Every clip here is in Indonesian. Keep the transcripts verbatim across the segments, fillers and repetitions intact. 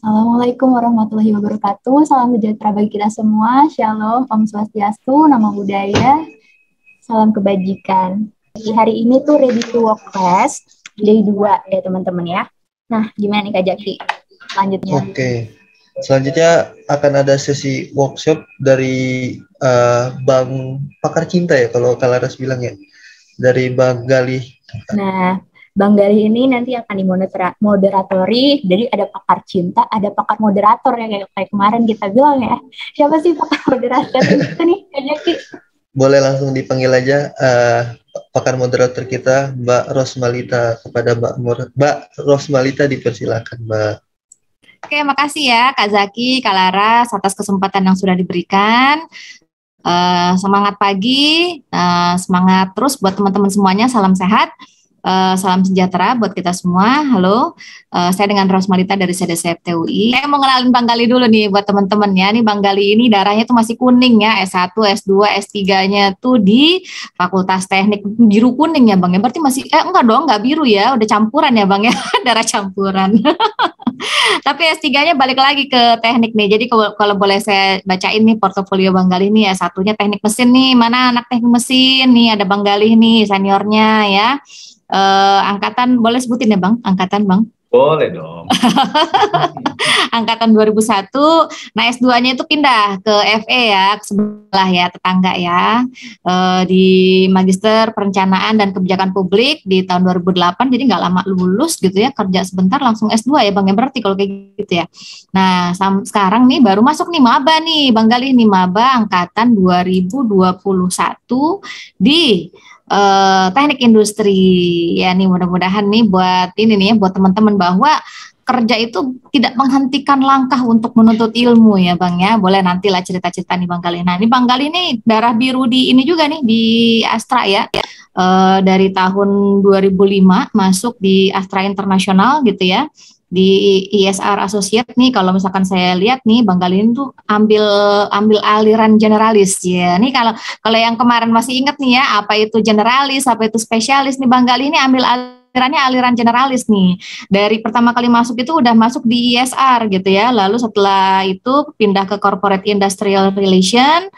Assalamualaikum warahmatullahi wabarakatuh. Salam sejahtera bagi kita semua. Shalom, Om Swastiastu, Namo Buddhaya, salam kebajikan. Di hari ini tuh Ready to Work Class, day dua ya teman-teman ya. Nah, gimana nih Kak Jaki? Selanjutnya. Oke, selanjutnya akan ada sesi workshop dari uh, Bang Pakar Cinta ya, kalau Kak Laras bilang ya, dari Bang Galih. Nah, Bang Galih ini nanti akan dimoderatori, jadi ada pakar cinta, ada pakar moderator ya, kayak, kayak kemarin kita bilang ya. Siapa sih pakar moderator itu nih, Kak Jaki? Boleh langsung dipanggil aja uh, pakar moderator kita, Mbak Rosmalita. Kepada Mbak, Mbak Rosmalita dipersilakan, Mbak. Oke, makasih ya Kak Zaki, Kak Laras atas kesempatan yang sudah diberikan. Uh, semangat pagi, uh, semangat terus buat teman-teman semuanya, salam sehat. Uh, salam sejahtera buat kita semua. Halo, uh, saya dengan Rosmalita dari C D C F T U I. Saya mau kenalin Bang Gali dulu nih buat teman-teman ya. Nih Bang Gali ini darahnya tuh masih kuning ya, S satu, S dua, S tiga-nya tuh di Fakultas Teknik biru kuning ya Bang ya. Berarti masih, eh enggak dong, enggak biru ya, udah campuran ya Bang ya, darah campuran. Tapi S tiga-nya balik lagi ke teknik nih. Jadi kalau, kalau boleh saya bacain nih portofolio Bang Gali nih, S satunya teknik mesin nih. Mana anak teknik mesin nih, ada Bang Gali nih seniornya ya. Uh, angkatan, boleh sebutin ya Bang, angkatan Bang? Boleh dong. Angkatan dua ribu satu, nah S dua-nya itu pindah ke F E ya, ke sebelah ya, tetangga ya, uh, di Magister Perencanaan dan Kebijakan Publik di tahun dua ribu delapan, jadi nggak lama lulus gitu ya, kerja sebentar langsung S dua ya Bang, ya berarti kalau kayak gitu ya. Nah, sekarang nih baru masuk nih maba nih, Bang Gali nih maba angkatan dua ribu dua puluh satu di Uh, teknik industri ya nih, mudah-mudahan nih buat ini nih buat teman-teman bahwa kerja itu tidak menghentikan langkah untuk menuntut ilmu ya Bang ya. Boleh nanti lah cerita-cerita nih Bang Gali. Nah ini Bang Gali nih darah biru di ini juga nih di Astra ya, uh, dari tahun dua ribu lima masuk di Astra Internasional gitu ya, di I S R Associate nih. Kalau misalkan saya lihat nih Bang Gali ini tuh ambil ambil aliran generalis ya. Nih kalau kalau yang kemarin masih ingat nih ya, apa itu generalis, apa itu spesialis, nih Bang Gali ini ambil alirannya aliran generalis nih. Dari pertama kali masuk itu udah masuk di I S R gitu ya. Lalu setelah itu pindah ke Corporate Industrial Relation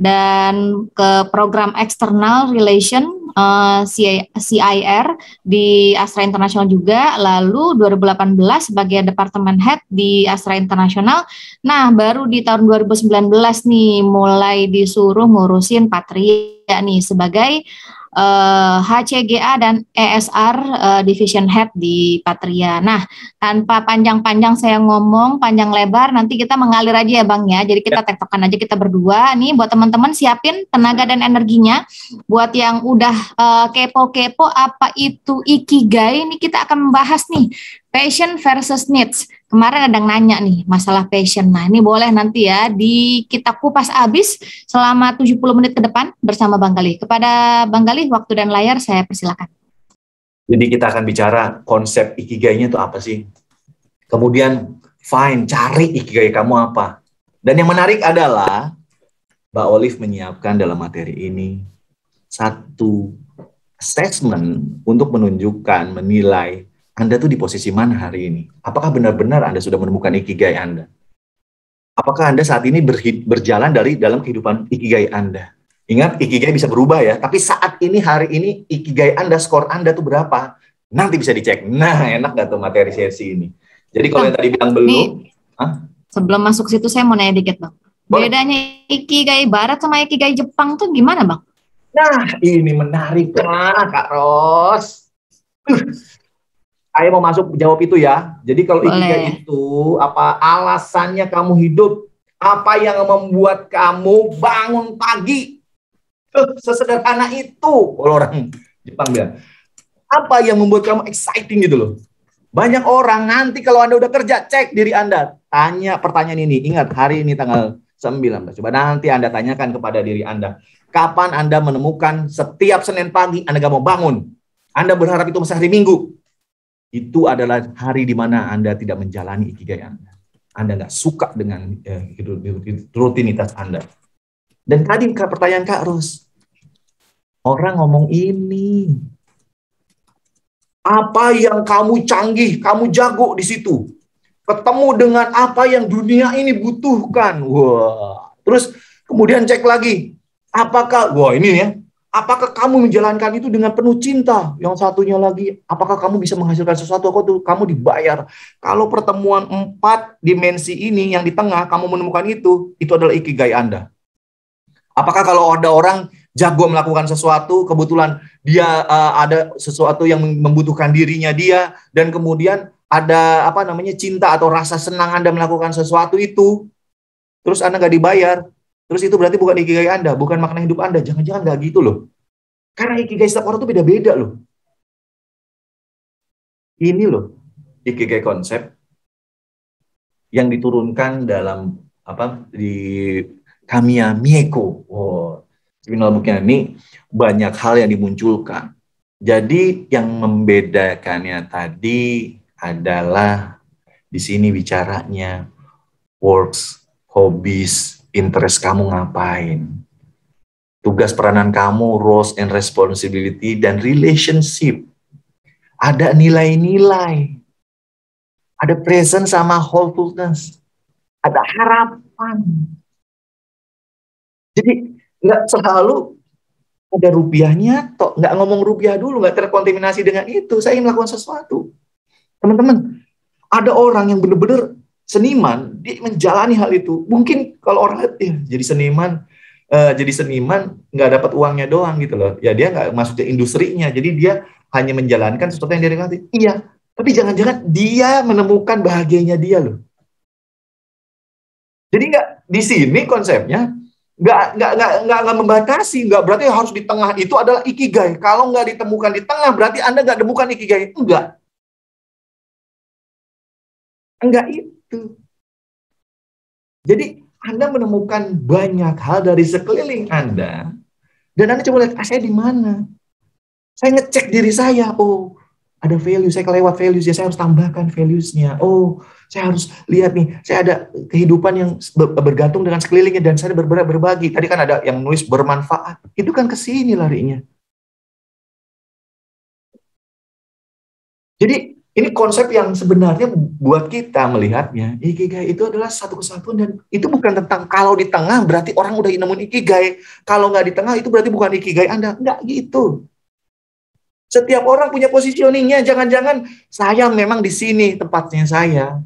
dan ke program External Relation Uh, C I R di Astra Internasional juga, lalu dua ribu delapan belas sebagai Departemen Head di Astra Internasional. Nah baru di tahun dua ribu sembilan belas nih mulai disuruh ngurusin Patria nih sebagai uh, H C G A dan E S R uh, Division Head di Patria. Nah tanpa panjang-panjang saya ngomong panjang lebar, nanti kita mengalir aja ya Bang ya. Jadi kita tektokan aja kita berdua nih, buat teman-teman siapin tenaga dan energinya. Buat yang udah uh, kepo-kepo apa itu Ikigai, ini kita akan membahas nih passion versus needs. Kemarin ada yang nanya nih masalah passion. Nah ini boleh nanti ya di kita kupas abis selama tujuh puluh menit ke depan bersama Bang Gali. Kepada Bang Gali, waktu dan layar saya persilakan. Jadi kita akan bicara konsep Ikigai-nya itu apa sih? Kemudian fine, cari Ikigai kamu apa. Dan yang menarik adalah Mbak Olive menyiapkan dalam materi ini satu assessment untuk menunjukkan, menilai Anda tuh di posisi mana hari ini. Apakah benar-benar Anda sudah menemukan Ikigai Anda? Apakah Anda saat ini berjalan dari dalam kehidupan Ikigai Anda? Ingat, Ikigai bisa berubah ya, tapi saat ini, hari ini, Ikigai Anda, skor Anda tuh berapa? Nanti bisa dicek. Nah, enak gak tuh materi sesi ini? Jadi kalau yang tadi bilang belum... Nih, sebelum masuk situ saya mau nanya dikit Bang. Boleh. Bedanya Ikigai Barat sama Ikigai Jepang tuh gimana Bang? Nah, ini menarik nah, Kak Ros. Saya mau masuk jawab itu ya. Jadi kalau Ikigai itu, apa alasannya kamu hidup? Apa yang membuat kamu bangun pagi? Sesederhana itu, kalau orang Jepang bilang. Apa yang membuat kamu exciting gitu loh. Banyak orang nanti kalau Anda udah kerja, cek diri Anda. Tanya pertanyaan ini. Ingat, hari ini tanggal sembilan belas. Coba nanti Anda tanyakan kepada diri Anda. Kapan Anda menemukan setiap Senin pagi Anda gak mau bangun? Anda berharap itu masih hari Minggu. Itu adalah hari di mana Anda tidak menjalani Ikigai Anda. Anda gak suka dengan eh, rutinitas Anda. Dan tadi pertanyaan Kak Ros, orang ngomong ini, apa yang kamu canggih, kamu jago di situ? ketemu dengan apa yang dunia ini butuhkan. Wah, terus kemudian cek lagi, apakah, wah ini ya, apakah kamu menjalankan itu dengan penuh cinta? Yang satunya lagi, apakah kamu bisa menghasilkan sesuatu? Kok tuh kamu dibayar? Kalau pertemuan empat dimensi ini yang di tengah kamu menemukan itu, itu adalah ikigai Anda. Apakah kalau ada orang jago melakukan sesuatu, kebetulan dia uh, ada sesuatu yang membutuhkan dirinya dia, dan kemudian ada apa namanya cinta atau rasa senang Anda melakukan sesuatu itu, terus Anda nggak dibayar, terus itu berarti bukan ikigai Anda, bukan makna hidup Anda. Jangan-jangan nggak gitu loh. Karena ikigai setiap orang itu beda-beda loh. Ini loh ikigai konsep yang diturunkan dalam apa di Kamiya Mieko. Oh, seminal booknya ini banyak hal yang dimunculkan. Jadi yang membedakannya tadi adalah di sini bicaranya works, hobbies, interest kamu ngapain. Tugas peranan kamu, roles and responsibility, dan relationship. Ada nilai-nilai. Ada presence sama hopefulness. Ada harapan. Jadi nggak selalu ada rupiahnya, toh nggak ngomong rupiah dulu, nggak terkontaminasi dengan itu. Saya ingin melakukan sesuatu. Teman-teman, ada orang yang benar-benar seniman, dia menjalani hal itu. Mungkin kalau orang lihat, ya, jadi seniman, uh, jadi seniman nggak dapat uangnya doang gitu loh. Ya dia nggak masuk ke industrinya, jadi dia hanya menjalankan sesuatu yang dia nikmati. Iya, tapi jangan-jangan dia menemukan bahagianya dia loh. Jadi nggak di sini konsepnya nggak nggak nggak nggak nggak membatasi, nggak berarti harus di tengah itu adalah ikigai. Kalau nggak ditemukan di tengah, berarti Anda nggak temukan ikigai. Enggak. Enggak itu. Jadi Anda menemukan banyak hal dari sekeliling Anda, dan Anda coba lihat, ah, saya di mana? Saya ngecek diri saya, oh ada value, saya kelewat values, ya saya harus tambahkan values-nya. Oh, saya harus lihat nih, saya ada kehidupan yang bergantung dengan sekelilingnya, dan saya ber berbagi. Tadi kan ada yang nulis bermanfaat, itu kan ke sini larinya. Jadi ini konsep yang sebenarnya buat kita melihatnya, ikigai itu adalah satu kesatuan, dan itu bukan tentang kalau di tengah berarti orang udah nemuin ikigai, kalau nggak di tengah itu berarti bukan ikigai Anda. Nggak gitu. Setiap orang punya positioningnya. Jangan-jangan saya memang di sini tempatnya saya.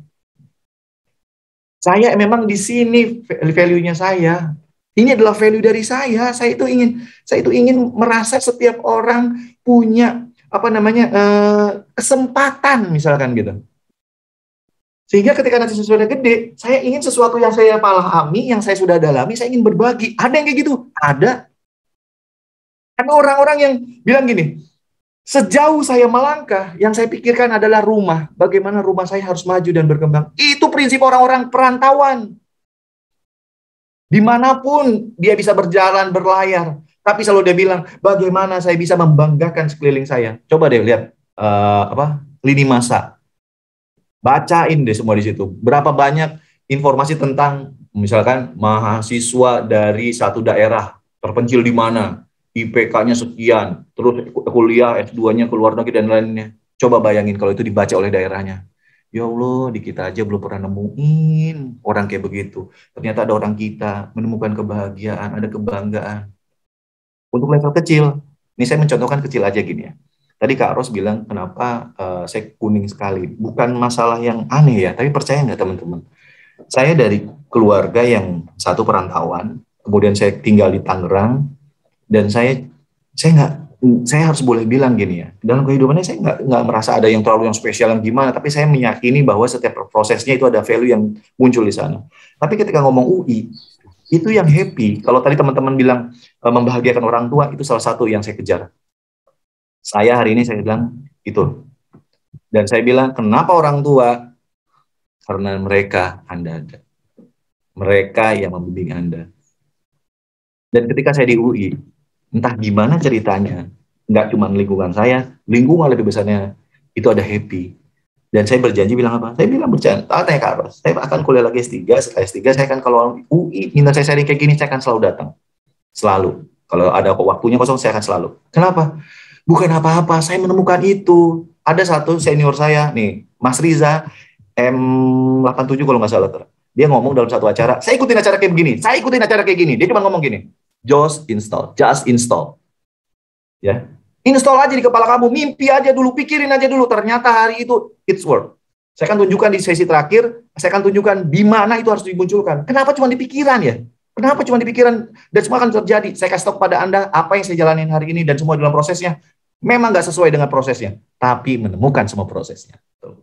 Saya memang di sini value-nya saya. Ini adalah value dari saya. Saya itu ingin, saya itu ingin merasa setiap orang punya apa namanya eh, kesempatan, misalkan gitu. Sehingga ketika nanti sesuatu yang gede, saya ingin sesuatu yang saya pahami, yang saya sudah dalami, saya ingin berbagi. Ada yang kayak gitu? Ada. Ada orang-orang yang bilang gini, sejauh saya melangkah, yang saya pikirkan adalah rumah. Bagaimana rumah saya harus maju dan berkembang. Itu prinsip orang-orang perantauan. Dimanapun dia bisa berjalan, berlayar. Tapi selalu dia bilang, bagaimana saya bisa membanggakan sekeliling saya. Coba deh lihat uh, apa lini masa. Bacain deh semua di situ. Berapa banyak informasi tentang, misalkan, mahasiswa dari satu daerah terpencil di mana, I P K-nya sekian, terus kuliah S dua-nya ke luar negeri dan lainnya. Coba bayangin kalau itu dibaca oleh daerahnya. Ya Allah, di kita aja belum pernah nemuin orang kayak begitu. Ternyata ada orang kita menemukan kebahagiaan, ada kebanggaan. Untuk level kecil, ini saya mencontohkan kecil aja gini ya. Tadi Kak Ros bilang, kenapa uh, saya kuning sekali. Bukan masalah yang aneh ya, tapi percaya nggak teman-teman? Saya dari keluarga yang satu perantauan, kemudian saya tinggal di Tangerang, dan saya saya nggak, saya harus boleh bilang gini ya, dalam kehidupannya saya nggak nggak merasa ada yang terlalu yang spesial yang gimana, tapi saya meyakini bahwa setiap prosesnya itu ada value yang muncul di sana. Tapi ketika ngomong U I, itu yang happy. Kalau tadi teman-teman bilang e, membahagiakan orang tua, itu salah satu yang saya kejar. Saya hari ini saya bilang itu. Dan saya bilang, kenapa orang tua? Karena mereka Anda ada. Mereka yang membimbing Anda. Dan ketika saya di U I, entah gimana ceritanya, nggak cuma lingkungan saya, lingkungan lebih besarnya, itu ada happy. Dan saya berjanji bilang apa? Saya bilang berjanji, tanya Kak Ros, saya akan kuliah lagi S tiga, setelah S tiga saya akan kalau U I, minta saya sharing kayak gini, saya akan selalu datang. Selalu. Kalau ada waktunya kosong, saya akan selalu. Kenapa? Bukan apa-apa, saya menemukan itu. Ada satu senior saya, nih, Mas Riza, M delapan puluh tujuh kalau nggak salah. Dia ngomong dalam satu acara, saya ikutin acara kayak begini, saya ikutin acara kayak gini. Dia cuma ngomong gini, just install, just install. Ya, install aja di kepala kamu, mimpi aja dulu, pikirin aja dulu. Ternyata hari itu it's work. Saya akan tunjukkan di sesi terakhir, saya akan tunjukkan di mana itu harus dimunculkan. Kenapa cuma di pikiran ya? Kenapa cuma di pikiran? Dan semua akan terjadi. Saya kasih tahu kepada Anda apa yang saya jalanin hari ini dan semua dalam prosesnya. Memang nggak sesuai dengan prosesnya, tapi menemukan semua prosesnya.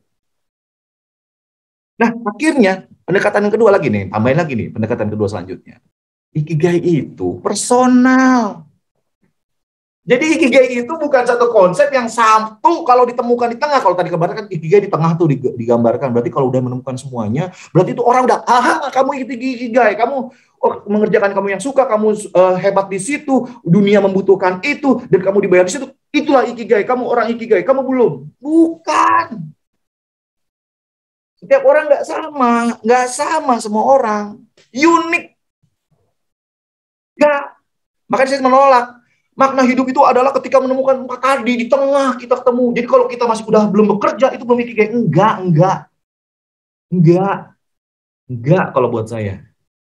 Nah, akhirnya pendekatan yang kedua lagi nih, tambahin lagi nih, pendekatan kedua selanjutnya. Ikigai itu personal. Jadi Ikigai itu bukan satu konsep yang satu kalau ditemukan di tengah. Kalau tadi gambarkan Ikigai di tengah tuh digambarkan. Berarti kalau udah menemukan semuanya, berarti itu orang udah, aha, kamu Ikigai, kamu oh, mengerjakan kamu yang suka, kamu uh, hebat di situ, dunia membutuhkan itu, dan kamu dibayar di situ. Itulah Ikigai, kamu orang Ikigai, kamu belum. Bukan. Setiap orang nggak sama, nggak sama semua orang. Unik. Nggak. Makanya saya menolak. Makna hidup itu adalah ketika menemukan empat tadi di tengah kita ketemu. Jadi kalau kita masih udah belum bekerja itu belum Ikigai. Enggak, enggak. Enggak. Enggak kalau buat saya.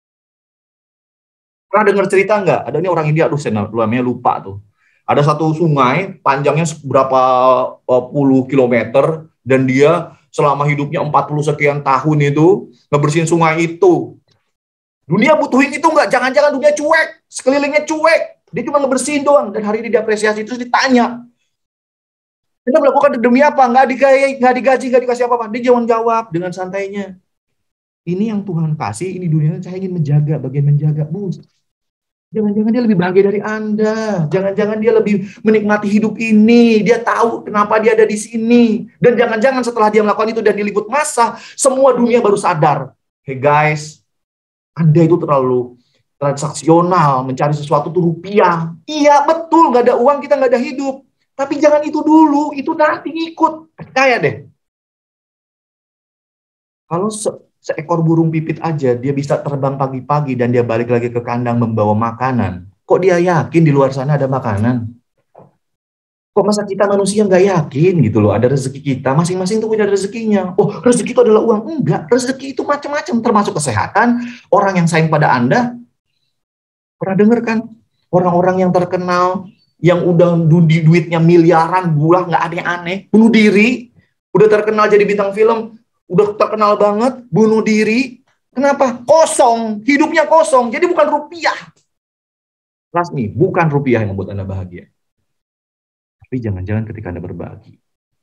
Pernah dengar cerita enggak? Ada ini orang India, aduh saya namanya lupa tuh. Ada satu sungai panjangnya berapa puluh kilometer dan dia selama hidupnya empat puluh sekian tahun itu ngebersihin sungai itu. Dunia butuhin itu enggak? Jangan-jangan dunia cuek, sekelilingnya cuek. Dia cuma ngebersihin doang, dan hari ini diapresiasi. Terus ditanya, kita melakukan demi apa? Nggak digaji, nggak digaji, nggak dikasih apa-apa. Dia jangan jawab dengan santainya. Ini yang Tuhan kasih, ini dunia saya ingin menjaga, bagian menjaga. Bu, jangan-jangan dia lebih bahagia dari Anda. Jangan-jangan dia lebih menikmati hidup ini. Dia tahu kenapa dia ada di sini. Dan jangan-jangan setelah dia melakukan itu dan diliput massa, semua dunia baru sadar. Hey guys, Anda itu terlalu transaksional, mencari sesuatu tuh rupiah. Iya, betul, nggak ada uang, kita nggak ada hidup. Tapi jangan itu dulu, itu nanti ikut. Percaya deh. Kalau se seekor burung pipit aja, dia bisa terbang pagi-pagi dan dia balik lagi ke kandang membawa makanan. Kok dia yakin di luar sana ada makanan? Kok masa kita manusia nggak yakin gitu loh, ada rezeki kita, masing-masing tuh punya rezekinya. Oh, rezeki itu adalah uang. Enggak, rezeki itu macam-macam, termasuk kesehatan. Orang yang sayang pada Anda, pernah dengar kan orang-orang yang terkenal yang udah du duitnya miliaran, buah nggak ada yang aneh, bunuh diri, udah terkenal jadi bintang film, udah terkenal banget, bunuh diri. Kenapa? Kosong, hidupnya kosong. Jadi bukan rupiah. Kelas nih, bukan rupiah yang membuat Anda bahagia. Tapi jangan-jangan ketika Anda berbagi,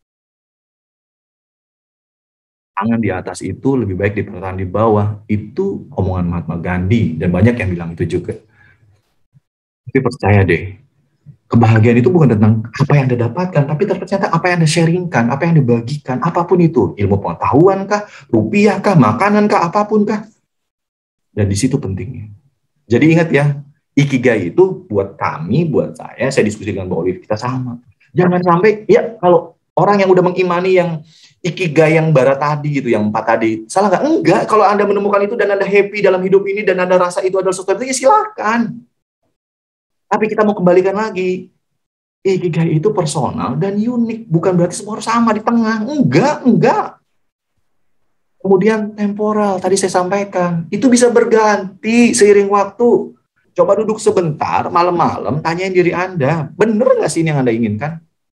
tangan di atas itu lebih baik dipertahankan di bawah. Itu omongan Mahatma Gandhi dan banyak yang bilang itu juga. Tapi percaya deh, kebahagiaan itu bukan tentang apa yang Anda dapatkan, tapi ternyata apa yang Anda sharingkan, apa yang Anda bagikan, apapun itu, ilmu pengetahuan kah, rupiah kah, makanan kah, apapun kah. Dan di situ pentingnya. Jadi ingat ya, Ikigai itu buat kami, buat saya, saya diskusi dengan Mbak Olive, kita sama. Jangan sampai, ya kalau orang yang udah mengimani yang Ikigai yang barat tadi gitu, yang empat tadi, salah nggak? Enggak, kalau Anda menemukan itu dan Anda happy dalam hidup ini, dan Anda rasa itu adalah sesuatu, ya silakan. Tapi kita mau kembalikan lagi, Ikigai itu personal dan unik, bukan berarti semua harus sama di tengah. Enggak, enggak. Kemudian temporal, tadi saya sampaikan, itu bisa berganti seiring waktu. Coba duduk sebentar, malam-malam, tanyain diri Anda, bener nggak sih ini yang Anda inginkan?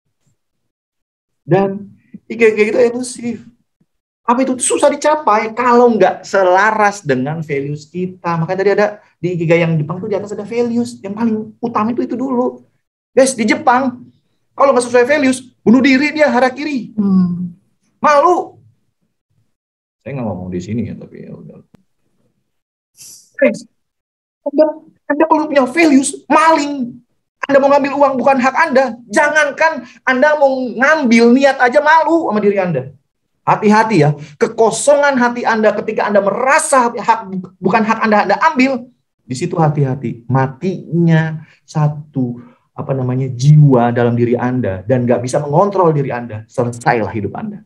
Dan Ikigai itu elusif. Apa itu susah dicapai kalau nggak selaras dengan values kita. Makanya tadi ada di Ikigai yang Jepang tuh di atas ada values. Yang paling utama itu itu dulu. Guys, di Jepang, kalau nggak sesuai values, bunuh diri dia, harakiri. Hmm. Malu. Saya nggak ngomong di sini ya, tapi ya udah. Guys, anda, anda kalau punya values, maling. Anda mau ngambil uang bukan hak Anda. Jangankan Anda mau ngambil, niat aja malu sama diri Anda. Hati-hati ya, kekosongan hati Anda ketika Anda merasa hak, bukan hak Anda, Anda ambil, di situ hati-hati. Matinya satu, apa namanya, jiwa dalam diri Anda, dan nggak bisa mengontrol diri Anda, selesailah hidup Anda.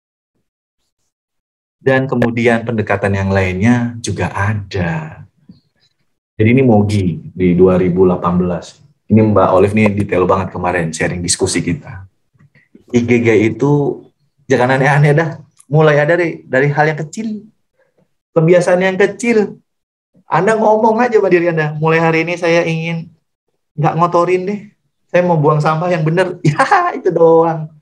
Dan kemudian pendekatan yang lainnya juga ada. Jadi ini Mogi di dua ribu delapan belas. Ini Mbak Olive nih detail banget kemarin sharing diskusi kita. Ikigai itu jangan aneh-aneh dah. mulai ada dari, dari hal yang kecil. Kebiasaan yang kecil. Anda ngomong aja sama diri Anda, mulai hari ini saya ingin nggak ngotorin deh. Saya mau buang sampah yang benar. Ya, itu doang.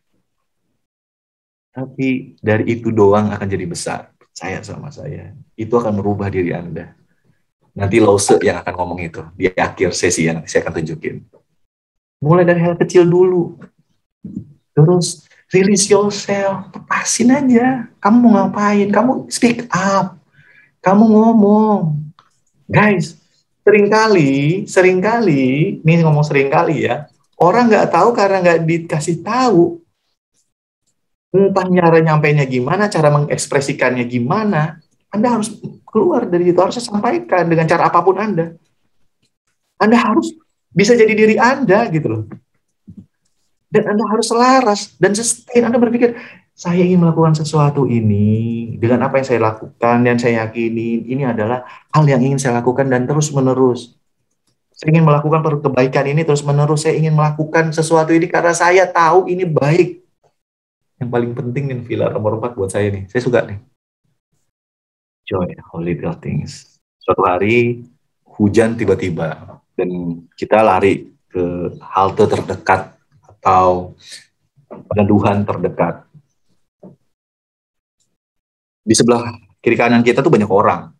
Tapi dari itu doang akan jadi besar. Percaya sama saya. Itu akan merubah diri Anda. Nanti Lause yang akan ngomong itu di akhir sesi yang saya akan tunjukin. Mulai dari hal kecil dulu. Terus release yourself, lepasin aja. Kamu mau ngapain? Kamu speak up. Kamu ngomong. Guys, seringkali, seringkali, ini ngomong seringkali ya, orang nggak tahu karena nggak dikasih tahu. Entah cara nyampainya gimana, cara mengekspresikannya gimana, Anda harus keluar dari itu, harus sampaikan dengan cara apapun Anda. Anda harus bisa jadi diri Anda gitu loh. Dan Anda harus selaras dan sustain. Anda berpikir, saya ingin melakukan sesuatu ini dengan apa yang saya lakukan dan saya yakini ini adalah hal yang ingin saya lakukan dan terus menerus. Saya ingin melakukan kebaikan ini terus menerus. Saya ingin melakukan sesuatu ini karena saya tahu ini baik. Yang paling penting nih, pilar nomor empat buat saya nih. Saya suka nih. Joy, all little things. Suatu hari hujan tiba-tiba dan kita lari ke halte terdekat atau peneduhan terdekat. Di sebelah kiri kanan kita tuh banyak orang.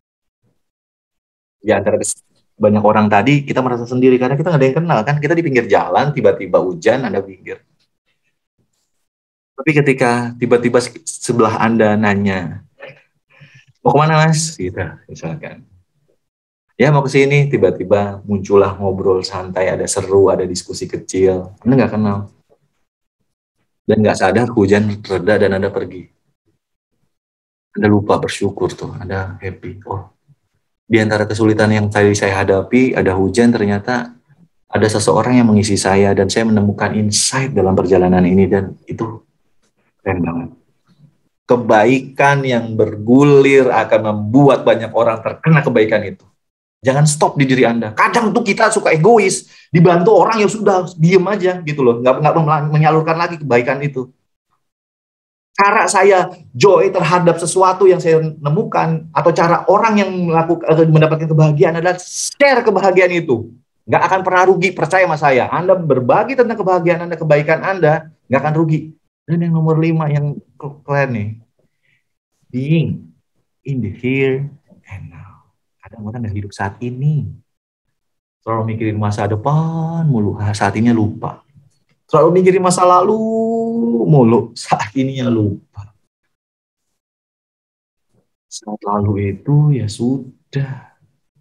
Di antara banyak orang tadi kita merasa sendiri karena kita nggak ada yang kenal kan. Kita di pinggir jalan, tiba-tiba hujan, Anda pinggir. Tapi ketika tiba-tiba sebelah Anda nanya, mau kemana mas? Gitu, misalkan. Ya mau ke sini, tiba-tiba muncullah ngobrol santai, ada seru, ada diskusi kecil. Anda nggak kenal. Dan nggak sadar hujan reda dan Anda pergi. Anda lupa bersyukur tuh, Anda happy. Oh, di antara kesulitan yang tadi saya hadapi, ada hujan, ternyata ada seseorang yang mengisi saya dan saya menemukan insight dalam perjalanan ini dan itu keren banget. Kebaikan yang bergulir akan membuat banyak orang terkena kebaikan itu. Jangan stop di diri Anda. Kadang tuh kita suka egois, dibantu orang yang sudah diem aja gitu loh, nggak nggak menyalurkan lagi kebaikan itu. Cara saya joy terhadap sesuatu yang saya nemukan atau cara orang yang melakukan atau mendapatkan kebahagiaan adalah share kebahagiaan itu. Nggak akan pernah rugi, percaya sama saya. Anda berbagi tentang kebahagiaan Anda, kebaikan Anda, nggak akan rugi. Dan yang nomor lima yang keren nih, being in the here and now. Kadang orang yang hidup saat ini selalu mikirin masa depan mulu, saat ini lupa. Selalu mikirin masa lalu mulu, saat ininya lupa. Saat lalu itu ya sudah.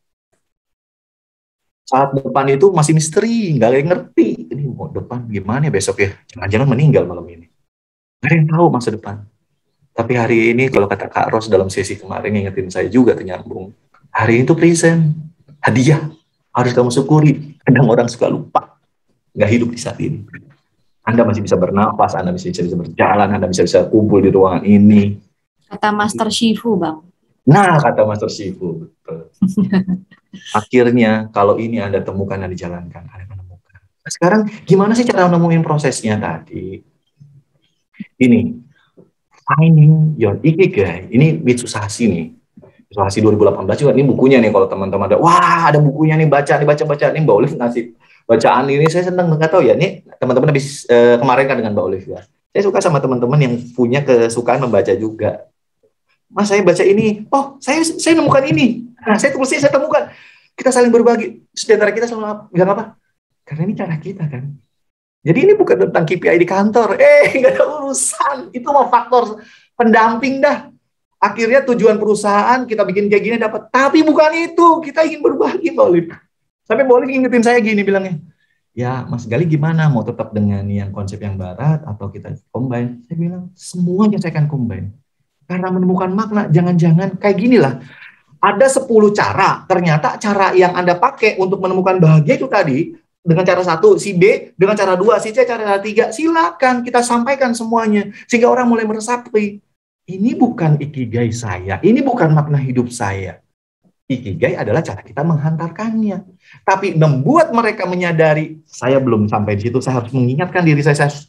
Saat depan itu masih misteri, nggak ada yang ngerti. Ini mau depan gimana ya besok ya? Jangan-jangan meninggal malam ini. Nggak ada yang tahu masa depan. Tapi hari ini kalau kata Kak Ros dalam sesi kemarin ngingetin saya juga ternyambung. Hari ini tuh present, hadiah, harus kamu syukuri. Kadang orang suka lupa, nggak hidup di saat ini. Anda masih bisa bernafas, Anda masih bisa, bisa berjalan, Anda bisa bisa kumpul di ruangan ini. Kata Master Shifu, Bang. Nah, kata Master Shifu, betul. Akhirnya, kalau ini Anda temukan dan dijalankan, Anda menemukan. Nah, sekarang, gimana sih cara nemuin prosesnya tadi? Ini, finding your ikigai. Ini Mitsusashi nih. Mitsusashi dua ribu delapan belas juga, ini bukunya nih kalau teman-teman ada, wah ada bukunya nih, baca nih, baca-baca nih, Mbak Olive ngasih bacaan ini, saya senang, nggak tahu ya, nih teman-teman habis eh, kemarin kan dengan Mbak Olive ya, saya suka sama teman-teman yang punya kesukaan membaca juga. Mas saya baca ini, oh saya saya nemukan ini, nah saya tulis saya temukan, kita saling berbagi, di antara kita selalu bilang apa? Karena ini cara kita kan. Jadi ini bukan tentang K P I di kantor, eh nggak ada urusan, itu mah faktor pendamping dah. Akhirnya tujuan perusahaan kita bikin kayak gini dapat, tapi bukan itu, kita ingin berbagi Mbak Olive. Sampai Mbak Olive ingetin saya gini bilangnya, ya Mas Gali gimana, mau tetap dengan yang konsep yang barat atau kita combine? Saya bilang semuanya saya akan combine. Karena menemukan makna, jangan-jangan kayak gini lah. Ada sepuluh cara, ternyata cara yang Anda pakai untuk menemukan bahagia itu tadi, dengan cara satu, si B, dengan cara dua, si C, cara tiga, silakan kita sampaikan semuanya. Sehingga orang mulai meresapi. Ini bukan ikigai saya, ini bukan makna hidup saya. Ikigai adalah cara kita menghantarkannya. Tapi membuat mereka menyadari, saya belum sampai di situ, saya harus mengingatkan diri saya, saya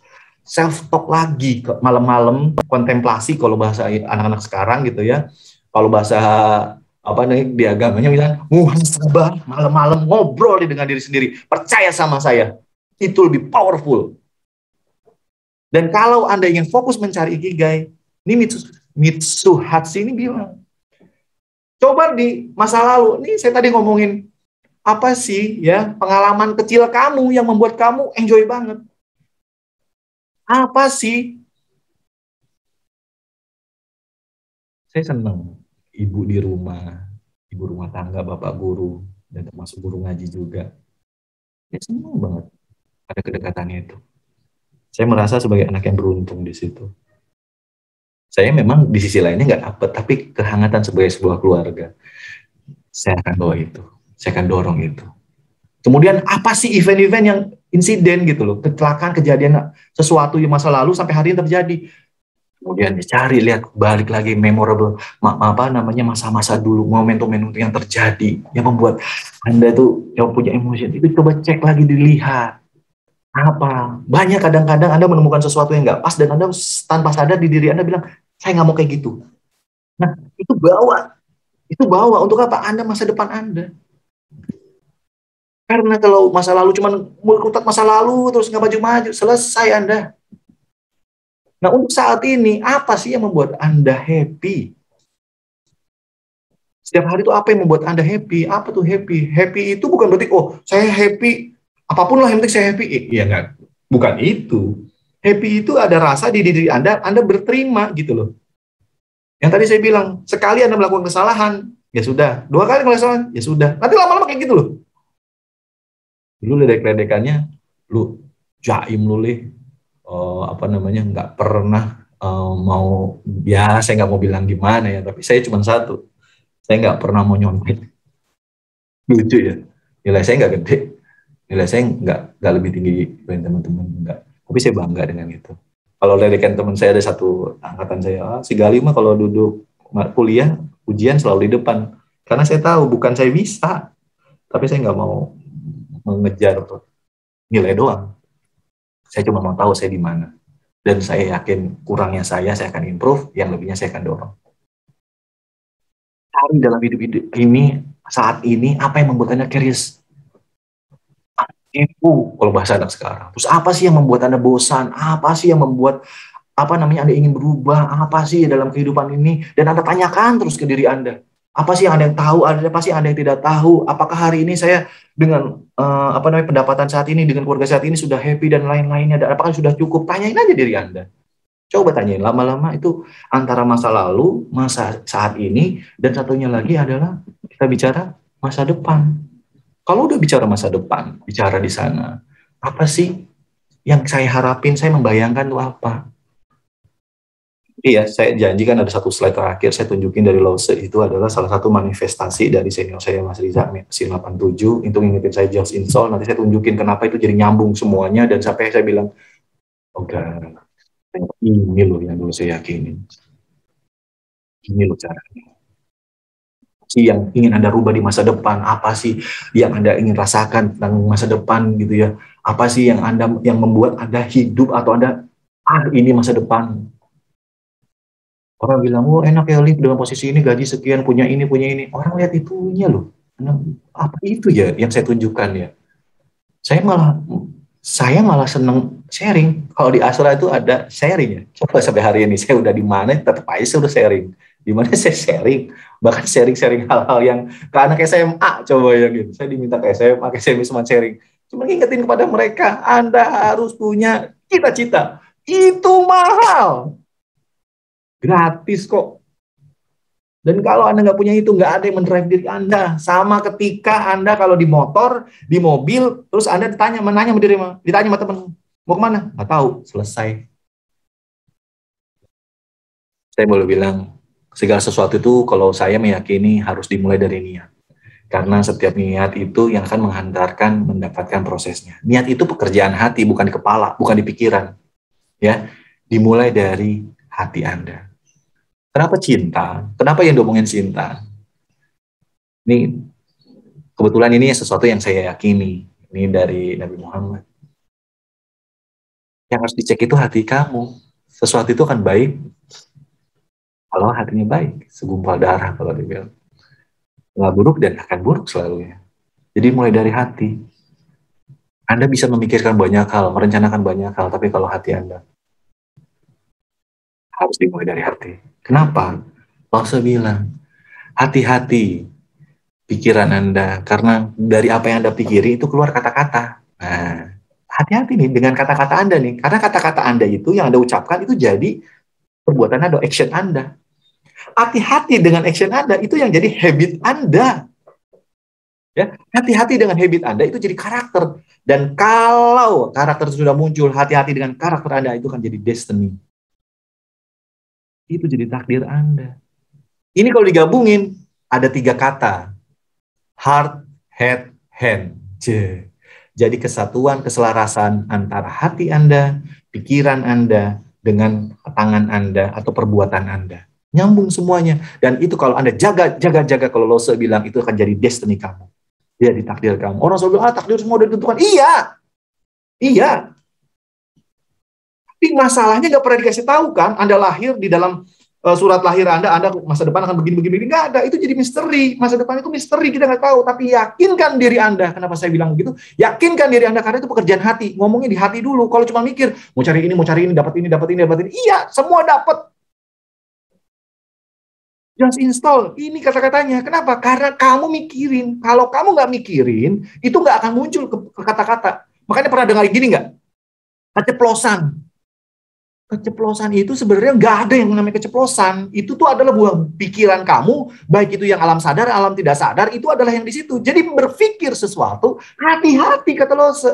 self talk lagi ke malam-malam, kontemplasi kalau bahasa anak-anak sekarang gitu ya. Kalau bahasa apa nih di agamanya bilang muhasabah, malam-malam ngobrol dengan diri sendiri, percaya sama saya, itu lebih powerful. Dan kalau Anda ingin fokus mencari ikigai, ini Mitsu, Mitsuhashi ini bilang, coba di masa lalu, ini saya tadi ngomongin apa sih ya pengalaman kecil kamu yang membuat kamu enjoy banget. Apa sih? Saya senang ibu di rumah, ibu rumah tangga, bapak guru, dan termasuk guru ngaji juga. Saya senang banget ada kedekatannya itu. Saya merasa sebagai anak yang beruntung di situ. Saya memang di sisi lainnya nggak dapet, tapi kehangatan sebagai sebuah keluarga, saya akan bawa itu, saya akan dorong itu. Kemudian apa sih event-event yang insiden gitu loh, kecelakaan, kejadian sesuatu yang masa lalu sampai hari ini terjadi. Kemudian dicari, lihat, balik lagi memorable, apa namanya masa-masa dulu, momentum-momentum yang terjadi, yang membuat Anda tuh yang punya emosi, itu coba cek lagi, dilihat. Apa? Banyak kadang-kadang Anda menemukan sesuatu yang nggak pas, dan Anda tanpa sadar di diri Anda bilang, saya nggak mau kayak gitu. Nah, itu bawa. Itu bawa untuk apa? Anda masa depan Anda. Karena kalau masa lalu cuma mengikuti masa lalu, terus nggak maju-maju, selesai Anda. Nah, untuk saat ini, apa sih yang membuat Anda happy? Setiap hari itu apa yang membuat Anda happy? Apa tuh happy? Happy itu bukan berarti, oh, saya happy, apapun lah yang penting saya happy. Iya, enggak. Bukan itu. Happy itu ada rasa di diri Anda, Anda berterima gitu loh. Yang tadi saya bilang, sekali Anda melakukan kesalahan, ya sudah. Dua kali melakukan kesalahan, ya sudah. Nanti lama-lama kayak gitu loh. Dulu ledek-ledekannya, lu jaim lu leh. Uh, apa namanya nggak pernah uh, mau ya saya nggak mau bilang gimana ya, tapi saya cuma satu, saya nggak pernah mau nyontek. Lucu ya, nilai saya nggak gede, nilai saya nggak nggak lebih tinggi dari teman-teman, nggak, tapi saya bangga dengan itu. Kalau ledekan teman saya ada satu angkatan saya, ah, si Gali mah kalau duduk kuliah ujian selalu di depan, karena saya tahu bukan saya bisa, tapi saya nggak mau mengejar nilai doang. Saya cuma mau tahu saya di mana. Dan saya yakin kurangnya saya, saya akan improve, yang lebihnya saya akan dorong. Cari dalam hidup ini, saat ini, apa yang membuat Anda curious? Itu, kalau bahasa anak sekarang. Terus apa sih yang membuat Anda bosan? Apa sih yang membuat, apa namanya, Anda ingin berubah? Apa sih dalam kehidupan ini? Dan Anda tanyakan terus ke diri Anda. Apa sih yang Anda yang tahu? Apa sih yang Anda yang tidak tahu? Apakah hari ini saya dengan uh, apa namanya pendapatan saat ini, dengan keluarga saat ini sudah happy dan lain-lainnya? Dan apakah sudah cukup? Tanyain aja diri Anda. Coba tanyain. Lama-lama itu antara masa lalu, masa saat ini, dan satunya lagi adalah kita bicara masa depan. Kalau udah bicara masa depan, bicara di sana, apa sih yang saya harapin? Saya membayangkan itu apa? Iya, saya janji kan ada satu slide terakhir saya tunjukin dari Lause, itu adalah salah satu manifestasi dari senior saya Mas Riza, mesin delapan puluh tujuh, itu ngingetin saya just install, nanti saya tunjukin kenapa itu jadi nyambung semuanya, dan sampai saya bilang, oh God, ini loh yang dulu saya yakinin. Ini loh caranya. Si yang ingin Anda rubah di masa depan, apa sih yang Anda ingin rasakan tentang masa depan gitu ya, apa sih yang Anda yang membuat Anda hidup atau Anda, ah ini masa depan. Orang bilang, oh enak ya Lip, dalam posisi ini gaji sekian, punya ini, punya ini. Orang lihat itunya loh. Apa itu ya yang saya tunjukkan ya? Saya malah saya malah seneng sharing. Kalau di Asra itu ada sharing ya. Coba sampai hari ini saya udah di mana, tetap aja saya udah sharing. Di mana saya sharing, bahkan sharing-sharing hal-hal yang ke anak S M A, coba ya gitu. Saya diminta ke S M A, ke S M A cuma sharing. Cuma ingetin kepada mereka, Anda harus punya cita-cita. Itu mahal. Gratis kok. Dan kalau Anda nggak punya itu, nggak ada yang mendrive diri Anda. Sama ketika Anda kalau di motor, di mobil, terus Anda ditanya, menanya sama diri, ditanya sama teman, mau kemana? Nggak tahu, selesai. Saya boleh bilang, segala sesuatu itu kalau saya meyakini harus dimulai dari niat. Karena setiap niat itu yang akan menghantarkan mendapatkan prosesnya. Niat itu pekerjaan hati, bukan di kepala, bukan di pikiran. Ya, dimulai dari hati Anda. Kenapa cinta? Kenapa yang diomongin cinta? Ini kebetulan ini sesuatu yang saya yakini. Ini dari Nabi Muhammad. Yang harus dicek itu hati kamu. Sesuatu itu akan baik kalau hatinya baik. Segumpal darah kalau dibilang. Nggak buruk dan akan buruk selalu ya. Jadi mulai dari hati. Anda bisa memikirkan banyak hal, merencanakan banyak hal, tapi kalau hati Anda harus dimulai dari hati. Kenapa? Langsung bilang, hati-hati pikiran Anda, karena dari apa yang Anda pikiri itu keluar kata-kata. Nah, hati-hati nih dengan kata-kata Anda nih, karena kata-kata Anda itu yang Anda ucapkan itu jadi perbuatan Anda, action Anda. Hati-hati dengan action Anda, itu yang jadi habit Anda. Ya, hati-hati dengan habit Anda itu jadi karakter. Dan kalau karakter sudah muncul, hati-hati dengan karakter Anda itu akan jadi destiny. Itu jadi takdir Anda. Ini kalau digabungin ada tiga kata. Heart, head, hand. Je. Jadi kesatuan, keselarasan antara hati Anda, pikiran Anda dengan tangan Anda atau perbuatan Anda. Nyambung semuanya. Dan itu kalau Anda jaga, jaga, jaga, kalau Lose bilang itu akan jadi destiny kamu. Dia ditakdir kamu. Orang selalu bilang, ah takdir semua udah ditentukan. Iya. Iya. Tapi masalahnya nggak pernah dikasih tahu kan. Anda lahir di dalam uh, surat lahir Anda, Anda masa depan akan begini-begini. Nggak ada. Itu jadi misteri. Masa depan itu misteri. Kita nggak tahu. Tapi yakinkan diri Anda. Kenapa saya bilang begitu? Yakinkan diri Anda karena itu pekerjaan hati. Ngomongnya di hati dulu. Kalau cuma mikir, mau cari ini, mau cari ini, dapat ini, dapat ini, dapat ini. Iya, semua dapat. Just install, ini kata-katanya. Kenapa? Karena kamu mikirin. Kalau kamu nggak mikirin, itu nggak akan muncul ke kata-kata. Makanya pernah dengar gini nggak? Keceplosan. Keceplosan itu sebenarnya nggak ada yang namanya keceplosan. Itu tuh adalah buah pikiran kamu, baik itu yang alam sadar, alam tidak sadar, itu adalah yang di situ. Jadi berpikir sesuatu, hati-hati kata Lose.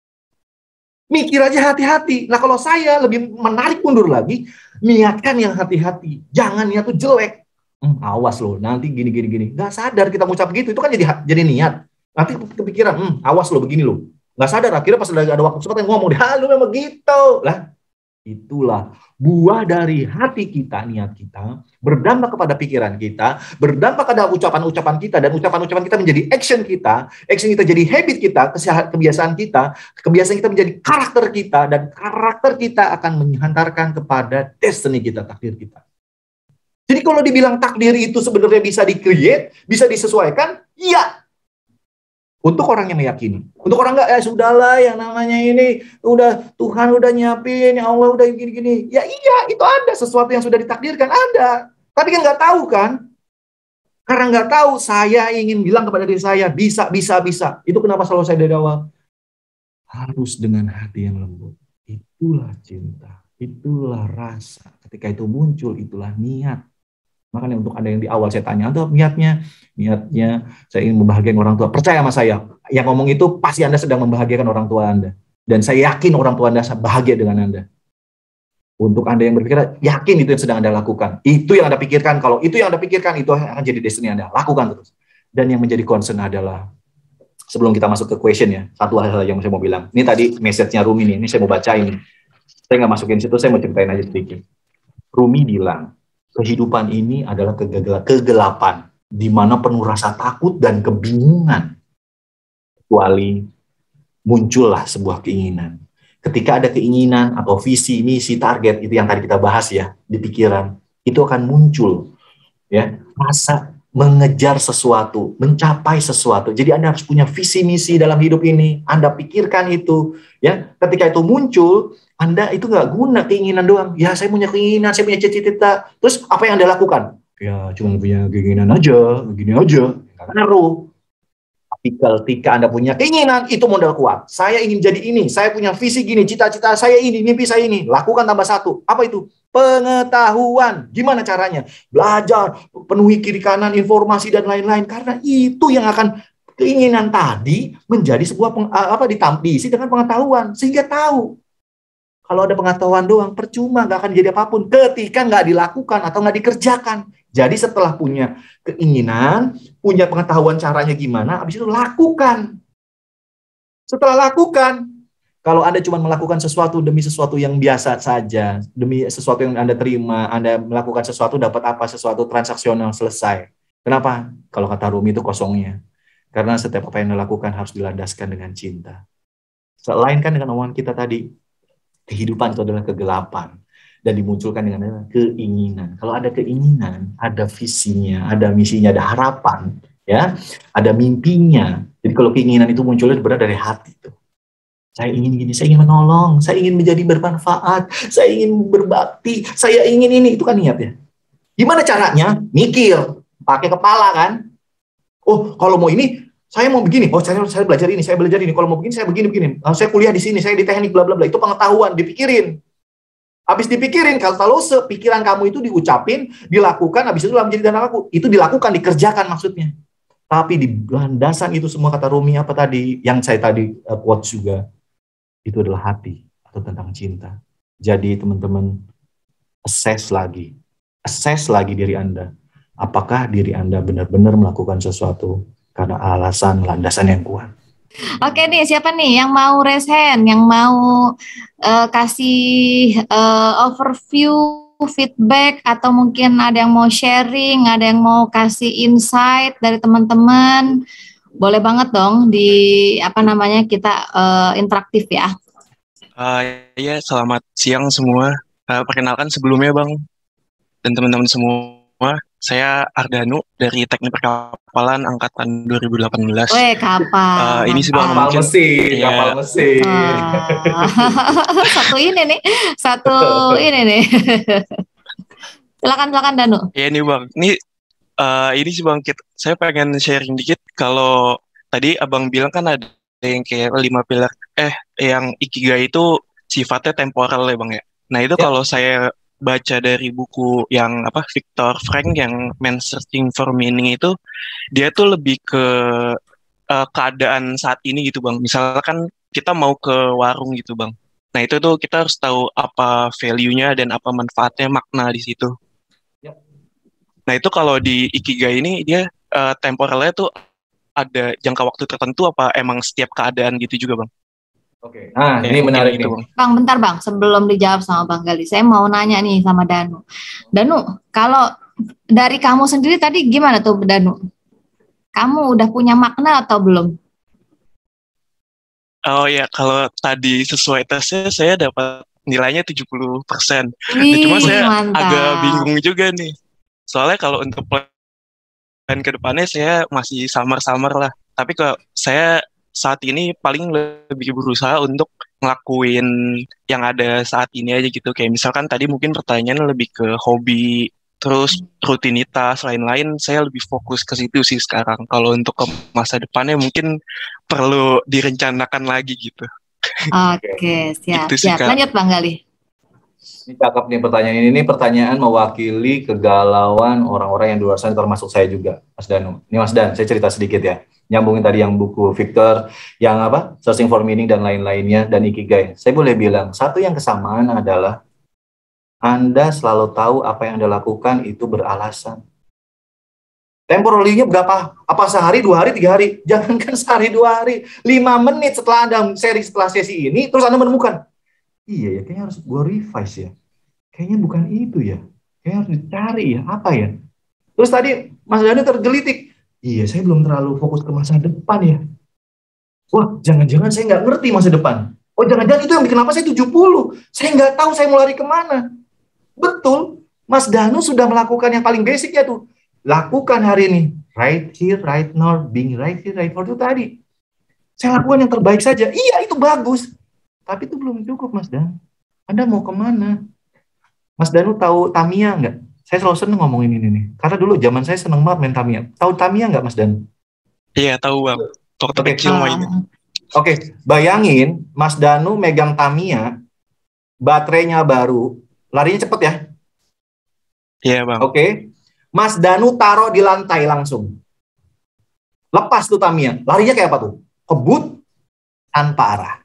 Mikir aja hati-hati. Nah kalau saya lebih menarik mundur lagi, niatkan yang hati-hati. Jangan niat tuh jelek. Hmm, awas loh, nanti gini gini gini. Nggak sadar kita ngucap gitu, itu kan jadi jadi niat. Nanti kepikiran, hmm, awas loh begini loh. Nggak sadar, akhirnya pas lagi ada waktu sempat yang ngomong, ah lu memang gitu. Lah, itulah buah dari hati kita, niat kita, berdampak kepada pikiran kita, berdampak pada ucapan-ucapan kita, dan ucapan-ucapan kita menjadi action kita, action kita jadi habit kita, kebiasaan kita, kebiasaan kita menjadi karakter kita, dan karakter kita akan menghantarkan kepada destiny kita, takdir kita. Jadi kalau dibilang takdir itu sebenarnya bisa di-create, bisa disesuaikan, iya. Untuk orang yang meyakini. Untuk orang enggak, ya sudahlah yang namanya ini, udah Tuhan udah nyiapin, ya Allah udah gini-gini. Ya iya, itu ada sesuatu yang sudah ditakdirkan, ada. Tapi kan nggak tahu kan? Karena nggak tahu, saya ingin bilang kepada diri saya, bisa, bisa, bisa. Itu kenapa selalu saya dari awal. Harus dengan hati yang lembut. Itulah cinta, itulah rasa. Ketika itu muncul, itulah niat. Makanya untuk Anda yang di awal saya tanya, itu niatnya, niatnya saya ingin membahagiakan orang tua. Percaya sama saya, yang ngomong itu pasti Anda sedang membahagiakan orang tua Anda. Dan saya yakin orang tua Anda bahagia dengan Anda. Untuk Anda yang berpikir, yakin itu yang sedang Anda lakukan. Itu yang Anda pikirkan, kalau itu yang Anda pikirkan, itu akan jadi destiny Anda. Lakukan terus. Dan yang menjadi concern adalah, sebelum kita masuk ke question ya, satu hal yang saya mau bilang. Ini tadi message-nya Rumi nih, ini saya mau baca ini. Saya nggak masukin situ, saya mau ceritain aja sedikit. Rumi bilang, kehidupan ini adalah kegelapan, di mana penuh rasa takut dan kebingungan. Kecuali muncullah sebuah keinginan. Ketika ada keinginan atau visi, misi, target, itu yang tadi kita bahas ya, di pikiran, itu akan muncul. Ya, rasa mengejar sesuatu, mencapai sesuatu. Jadi Anda harus punya visi, misi dalam hidup ini. Anda pikirkan itu. Ya, ketika itu muncul, Anda itu nggak guna keinginan doang. Ya, saya punya keinginan, saya punya cita-cita. Terus apa yang Anda lakukan? Ya, cuma punya keinginan aja, begini aja. Nggak ngaruh. Tapi ketika Anda punya keinginan, itu modal kuat. Saya ingin jadi ini, saya punya visi gini, cita-cita saya ini, mimpi saya ini. Lakukan tambah satu. Apa itu? Pengetahuan. Gimana caranya? Belajar, penuhi kiri kanan, informasi, dan lain-lain. Karena itu yang akan keinginan tadi menjadi sebuah peng, apa diisi dengan pengetahuan. Sehingga tahu. Kalau ada pengetahuan doang, percuma, nggak akan jadi apapun. Ketika nggak dilakukan atau nggak dikerjakan. Jadi setelah punya keinginan, punya pengetahuan caranya gimana, habis itu lakukan. Setelah lakukan, kalau Anda cuma melakukan sesuatu demi sesuatu yang biasa saja, demi sesuatu yang Anda terima, Anda melakukan sesuatu dapat apa, sesuatu transaksional selesai. Kenapa? Kalau kata Rumi itu kosongnya. Karena setiap apa yang Anda lakukan harus dilandaskan dengan cinta. Selain kan dengan omongan kita tadi, Kehidupan itu adalah kegelapan dan dimunculkan dengan keinginan. Kalau ada keinginan, ada visinya, ada misinya, ada harapan, ya, ada mimpinya. Jadi kalau keinginan itu munculnya benar dari hati itu. Saya ingin gini, saya ingin menolong, saya ingin menjadi bermanfaat, saya ingin berbakti, saya ingin ini, itu kan niatnya. Gimana caranya? Mikir, pakai kepala kan. Oh, kalau mau ini, saya mau begini. Oh, saya saya belajar ini, saya belajar ini. Kalau mau begini, saya begini begini. Lalu saya kuliah di sini, saya di teknik bla bla bla. Itu pengetahuan, dipikirin. Habis dipikirin, kalau kalau sepikiran kamu itu diucapin, dilakukan, habis itu menjadi dana laku. Itu dilakukan, dikerjakan maksudnya. Tapi di landasan itu semua kata Rumi apa tadi, yang saya tadi uh, quote juga, itu adalah hati atau tentang cinta. Jadi teman-teman, assess lagi. Assess lagi diri Anda. Apakah diri Anda benar-benar melakukan sesuatu karena alasan landasan yang kuat. Oke nih, siapa nih yang mau raise hand, yang mau uh, kasih uh, overview, feedback, atau mungkin ada yang mau sharing, ada yang mau kasih insight dari teman-teman. Boleh banget dong di apa namanya kita uh, interaktif ya. Uh, ya, selamat siang semua. Uh, perkenalkan sebelumnya Bang dan teman-teman semua, saya Ardanu dari Teknik Perkapalan angkatan dua ribu delapan belas. Weh, kapal. Uh, ini sih Bang, kapal mungkin mesin, ya, kapal mesin. Uh, satu ini nih, satu ini nih. Silakan silakan Danu. Ya ini Bang, ini uh, ini sih Bang, kita, saya pengen sharing dikit. Kalau tadi Abang bilang kan ada yang kayak lima pilar, eh yang Ikigai itu sifatnya temporal ya Bang ya. Nah itu ya. Kalau saya baca dari buku yang apa Viktor Frankl yang Man Searching for Meaning itu, dia tuh lebih ke uh, keadaan saat ini gitu Bang. Misalkan kita mau ke warung gitu Bang. Nah itu tuh kita harus tahu apa value-nya dan apa manfaatnya, makna di situ. Ya. Nah itu kalau di Ikigai ini dia uh, temporalnya tuh ada jangka waktu tertentu apa emang setiap keadaan gitu juga Bang? Oke, nah ya, ini menarik gitu, nih. Bang. Bang, bentar Bang, sebelum dijawab sama Bang Gali, saya mau nanya nih sama Danu. Danu, kalau dari kamu sendiri tadi gimana tuh Danu? Kamu udah punya makna atau belum? Oh ya, kalau tadi sesuai tesnya saya dapat nilainya tujuh puluh persen. Wih, nah, cuma saya mantap. agak bingung juga nih. Soalnya kalau untuk plan ke depannya saya masih samar-samar lah. Tapi kalau saya saat ini paling lebih berusaha untuk ngelakuin yang ada saat ini aja gitu. Kayak misalkan tadi mungkin pertanyaan lebih ke hobi, terus rutinitas, lain-lain. Saya lebih fokus ke situ sih sekarang. Kalau untuk ke masa depannya mungkin perlu direncanakan lagi gitu. Oke, siap. Itu sih, siap. Kak. Lanjut Bang Gali. Ini cakep nih pertanyaan ini. Ini pertanyaan mewakili kegalauan orang-orang yang di luar sana, termasuk saya juga, Mas Danu. Ini Mas Dan, saya cerita sedikit ya. Nyambungin tadi yang buku Viktor, yang apa, Searching for Meaning dan lain-lainnya, dan Ikigai. Saya boleh bilang, satu yang kesamaan adalah Anda selalu tahu apa yang Anda lakukan itu beralasan. Temporalinya berapa? Apa sehari, dua hari, tiga hari? Jangankan sehari, dua hari. Lima menit setelah Anda seri setelah sesi ini, terus Anda menemukan, iya ya, kayaknya harus gue revise ya. Kayaknya bukan itu ya. Kayaknya harus dicari ya, apa ya. Terus tadi Mas Danu tergelitik. Iya, saya belum terlalu fokus ke masa depan ya. Wah, jangan-jangan saya nggak ngerti masa depan. Oh, jangan-jangan itu yang bikin apa saya tujuh puluh. Saya nggak tahu saya mau lari kemana. Betul, Mas Danu sudah melakukan yang paling basicnya tuh. Lakukan hari ini. Right here, right now, being right here, right now itu tadi. Saya lakukan yang terbaik saja. Iya, itu bagus. Tapi itu belum cukup, Mas Dan. Anda mau kemana? Mas Danu tahu Tamiya nggak? Saya selalu seneng ngomongin ini nih. Karena dulu zaman saya seneng banget main Tamiya. Tahu Tamiya nggak, Mas Dan? Iya, tahu Bang. Waktu okay. kecil mainnya. Oke, okay. Bayangin Mas Danu megang Tamiya, baterainya baru, larinya cepet ya? Iya, Bang. Oke. Okay. Mas Danu taruh di lantai langsung. Lepas tuh Tamiya. Larinya kayak apa tuh? Kebut tanpa arah.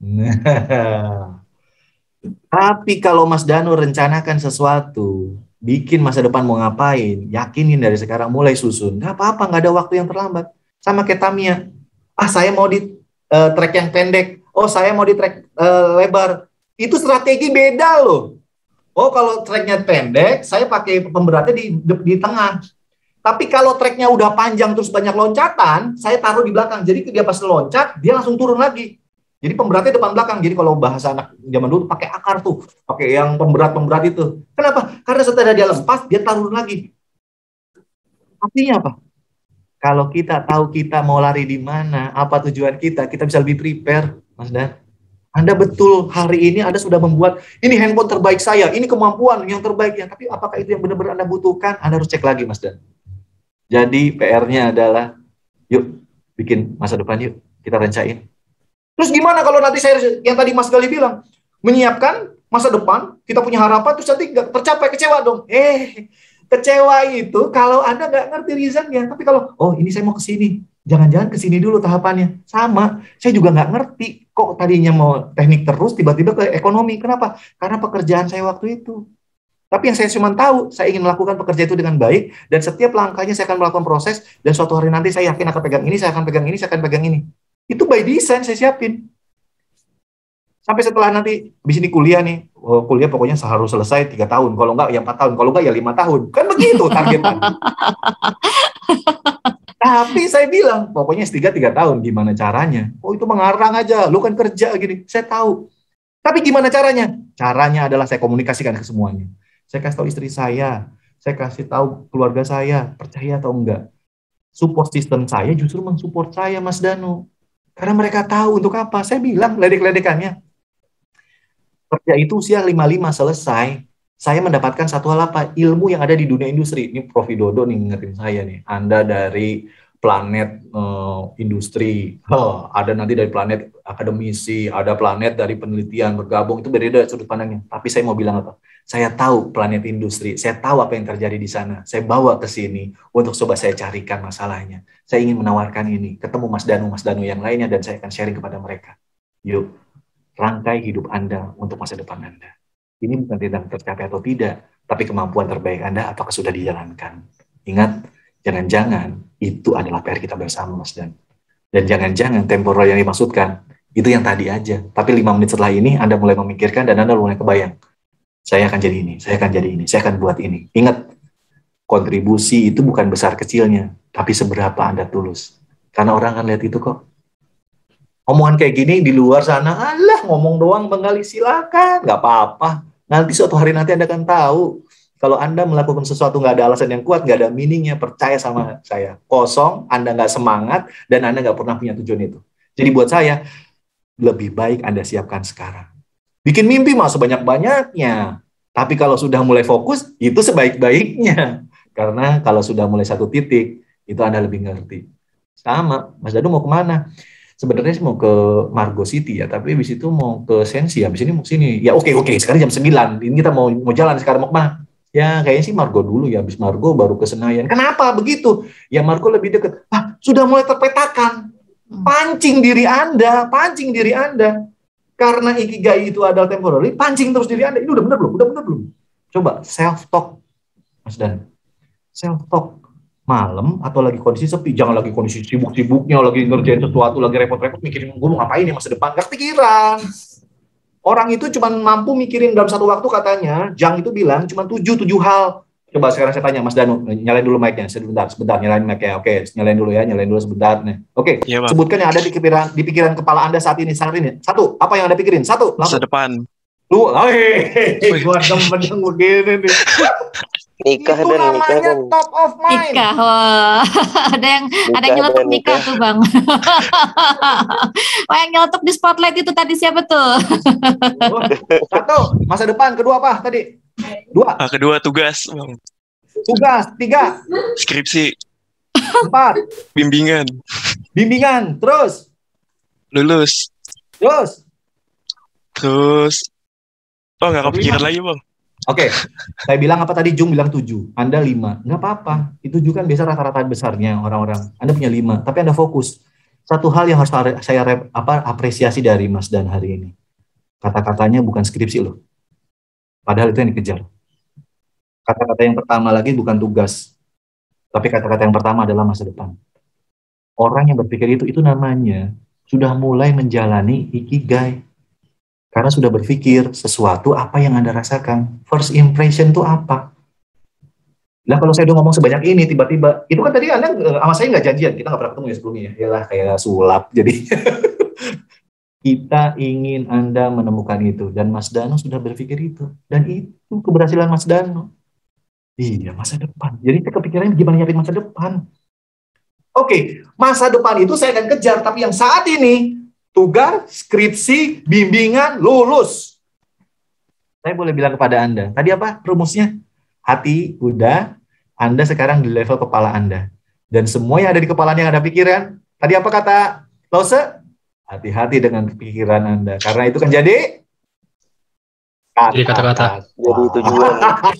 Nah. Tapi kalau Mas Danu rencanakan sesuatu, bikin masa depan mau ngapain, yakinin dari sekarang mulai susun. Gak apa-apa, gak ada waktu yang terlambat. Sama kayak Tamiya. Ah, saya mau di uh, track yang pendek. Oh, saya mau di track uh, lebar. Itu strategi beda loh. Oh, kalau tracknya pendek, saya pakai pemberatnya di, di, di tengah. Tapi kalau tracknya udah panjang terus banyak loncatan, saya taruh di belakang. Jadi dia pas loncat, dia langsung turun lagi. Jadi pemberatnya depan belakang. Jadi kalau bahasa anak zaman dulu pakai akar tuh, pakai yang pemberat-pemberat itu. Kenapa? Karena setelah dia lepas, dia taruh lagi. Artinya apa? Kalau kita tahu kita mau lari di mana, apa tujuan kita, kita bisa lebih prepare, Mas Dan. Anda betul hari ini Anda sudah membuat, ini handphone terbaik saya, ini kemampuan yang terbaik ya. Tapi apakah itu yang benar-benar Anda butuhkan? Anda harus cek lagi, Mas Dan. Jadi P R-nya adalah, yuk bikin masa depan yuk, kita rencain. Terus gimana kalau nanti saya, yang tadi Mas Gali bilang, menyiapkan masa depan, kita punya harapan, terus nanti nggak tercapai, kecewa dong. Eh, kecewa itu kalau Anda nggak ngerti reason-nya. Tapi kalau, oh ini saya mau ke sini, jangan-jangan ke sini dulu tahapannya. Sama, saya juga nggak ngerti. Kok tadinya mau teknik terus, tiba-tiba ke ekonomi. Kenapa? Karena pekerjaan saya waktu itu. Tapi yang saya cuma tahu, saya ingin melakukan pekerjaan itu dengan baik, dan setiap langkahnya saya akan melakukan proses, dan suatu hari nanti saya yakin akan pegang ini, saya akan pegang ini, saya akan pegang ini. Itu by design saya siapin. Sampai setelah nanti, habis ini kuliah nih, oh, kuliah pokoknya harus selesai tiga tahun, kalau enggak ya empat tahun, kalau enggak ya lima tahun. Kan begitu targetnya. Tapi saya bilang, pokoknya S tiga tiga tahun, gimana caranya? Oh itu mengarang aja, lu kan kerja gini, saya tahu. Tapi gimana caranya? Caranya adalah saya komunikasikan ke semuanya. Saya kasih tahu istri saya, saya kasih tahu keluarga saya, percaya atau enggak. Support system saya justru mensupport saya, Mas Danu. Karena mereka tahu untuk apa. Saya bilang, ledek-ledekannya. Kerja itu usia lima puluh lima selesai. Saya mendapatkan satu hal apa? Ilmu yang ada di dunia industri. Ini Prof Widodo nih ngingetin saya nih. Anda dari planet uh, industri, huh, ada nanti dari planet akademisi, ada planet dari penelitian bergabung, itu beda sudut pandangnya. Tapi saya mau bilang apa? Saya tahu planet industri, saya tahu apa yang terjadi di sana. Saya bawa ke sini untuk coba saya carikan masalahnya. Saya ingin menawarkan ini, ketemu Mas Danu, Mas Danu yang lainnya, dan saya akan sharing kepada mereka. Yuk, rangkai hidup Anda untuk masa depan Anda. Ini bukan tentang tercapai atau tidak, tapi kemampuan terbaik Anda apakah sudah dijalankan. Ingat, jangan-jangan itu adalah P R kita bersama, Mas Dan. Dan jangan-jangan temporal yang dimaksudkan, itu yang tadi aja. Tapi lima menit setelah ini, Anda mulai memikirkan dan Anda mulai kebayang. Saya akan jadi ini, saya akan jadi ini, saya akan buat ini. Ingat, kontribusi itu bukan besar kecilnya, tapi seberapa Anda tulus. Karena orang akan lihat itu kok. Omongan kayak gini di luar sana, alah ngomong doang Bang Gali, silakan, nggak apa-apa. Nanti suatu hari nanti Anda akan tahu. Kalau Anda melakukan sesuatu nggak ada alasan yang kuat, nggak ada meaningnya, percaya sama saya. Kosong, Anda nggak semangat, dan Anda nggak pernah punya tujuan itu. Jadi buat saya, lebih baik Anda siapkan sekarang. Bikin mimpi mah sebanyak-banyaknya. Tapi kalau sudah mulai fokus, itu sebaik-baiknya. Karena kalau sudah mulai satu titik, itu Anda lebih ngerti. Sama, Mas Danu mau kemana? Sebenarnya mau ke Margo City ya, tapi habis itu mau ke Sensi, habis ini mau ke sini. Ya oke, oke, sekarang jam sembilan. Ini kita mau mau jalan sekarang, mau kemana? Ya kayaknya sih Margo dulu ya, habis Margo baru ke Senayan. Kenapa begitu? Ya Margo lebih dekat. Ah, sudah mulai terpetakan. Pancing diri Anda, pancing diri Anda. Karena ikigai itu adalah temporary, pancing terus diri Anda. Ini udah benar belum? Udah benar belum? Coba self-talk, Mas Dan. Self-talk. Malam atau lagi kondisi sepi. Jangan lagi kondisi sibuk-sibuknya, lagi ngerjain sesuatu, lagi repot-repot, mikirin gue mau ngapain nih masa depan. Gak kepikiran. Orang itu cuma mampu mikirin dalam satu waktu katanya, Jang itu bilang cuma tujuh, tujuh hal. Coba sekarang saya tanya Mas Danu, nyalain dulu mic-nya. Sebentar, sebentar, nyalain mic-nya. Oke, nyalain dulu ya, nyalain dulu sebentar. Nih. Oke, ya, sebutkan yang ada di pikiran, di pikiran kepala Anda saat ini, saat ini. Satu, apa yang Anda pikirin? Satu, langsung. Masa depan. Lu, hei, gua temen-temen begini nih. Nikah itu dan namanya nikah top of mind. Nikah, wah. ada yang nikah ada yang nyelotok nikah tuh Bang. Wah, yang nyelotok di spotlight itu tadi siapa tuh? Satu, masa depan. Kedua apa tadi? Dua. Ah, kedua tugas, Bang. Tugas. Tiga. Skripsi. Empat. Bimbingan. Bimbingan. Terus. Lulus. Terus. Terus. Oh, nggak kepikiran lagi, Bang. Oke, okay. Saya bilang apa tadi? Jung bilang tujuh, Anda lima. Nggak apa-apa, itu juga kan biasa rata-rata besarnya orang-orang. Anda punya lima, tapi Anda fokus. Satu hal yang harus saya apa, apresiasi dari Mas Dan hari ini. Kata-katanya bukan skripsi loh. Padahal itu yang dikejar. Kata-kata yang pertama lagi bukan tugas. Tapi kata-kata yang pertama adalah masa depan. Orang yang berpikir itu, itu namanya sudah mulai menjalani ikigai. Karena sudah berpikir sesuatu apa yang Anda rasakan. First impression itu apa? Nah kalau saya udah ngomong sebanyak ini, tiba-tiba, itu kan tadi Anda sama saya nggak janjian, kita nggak pernah ketemu ya sebelumnya ya. Yalah kayak sulap, jadi. Kita ingin Anda menemukan itu. Dan Mas Danu sudah berpikir itu. Dan itu keberhasilan Mas Danu. Iya, masa depan. Jadi saya kepikiran gimana nyiapin masa depan. Oke, masa depan itu saya akan kejar. Tapi yang saat ini, tugas, skripsi, bimbingan, lulus. Saya boleh bilang kepada Anda. Tadi apa rumusnya? Hati, udah. Anda sekarang di level kepala Anda. Dan semua yang ada di kepala yang ada pikiran. Tadi apa kata Lause? Hati-hati dengan pikiran Anda. Karena itu kan jadi Jadi kata-kata. Jadi tujuan.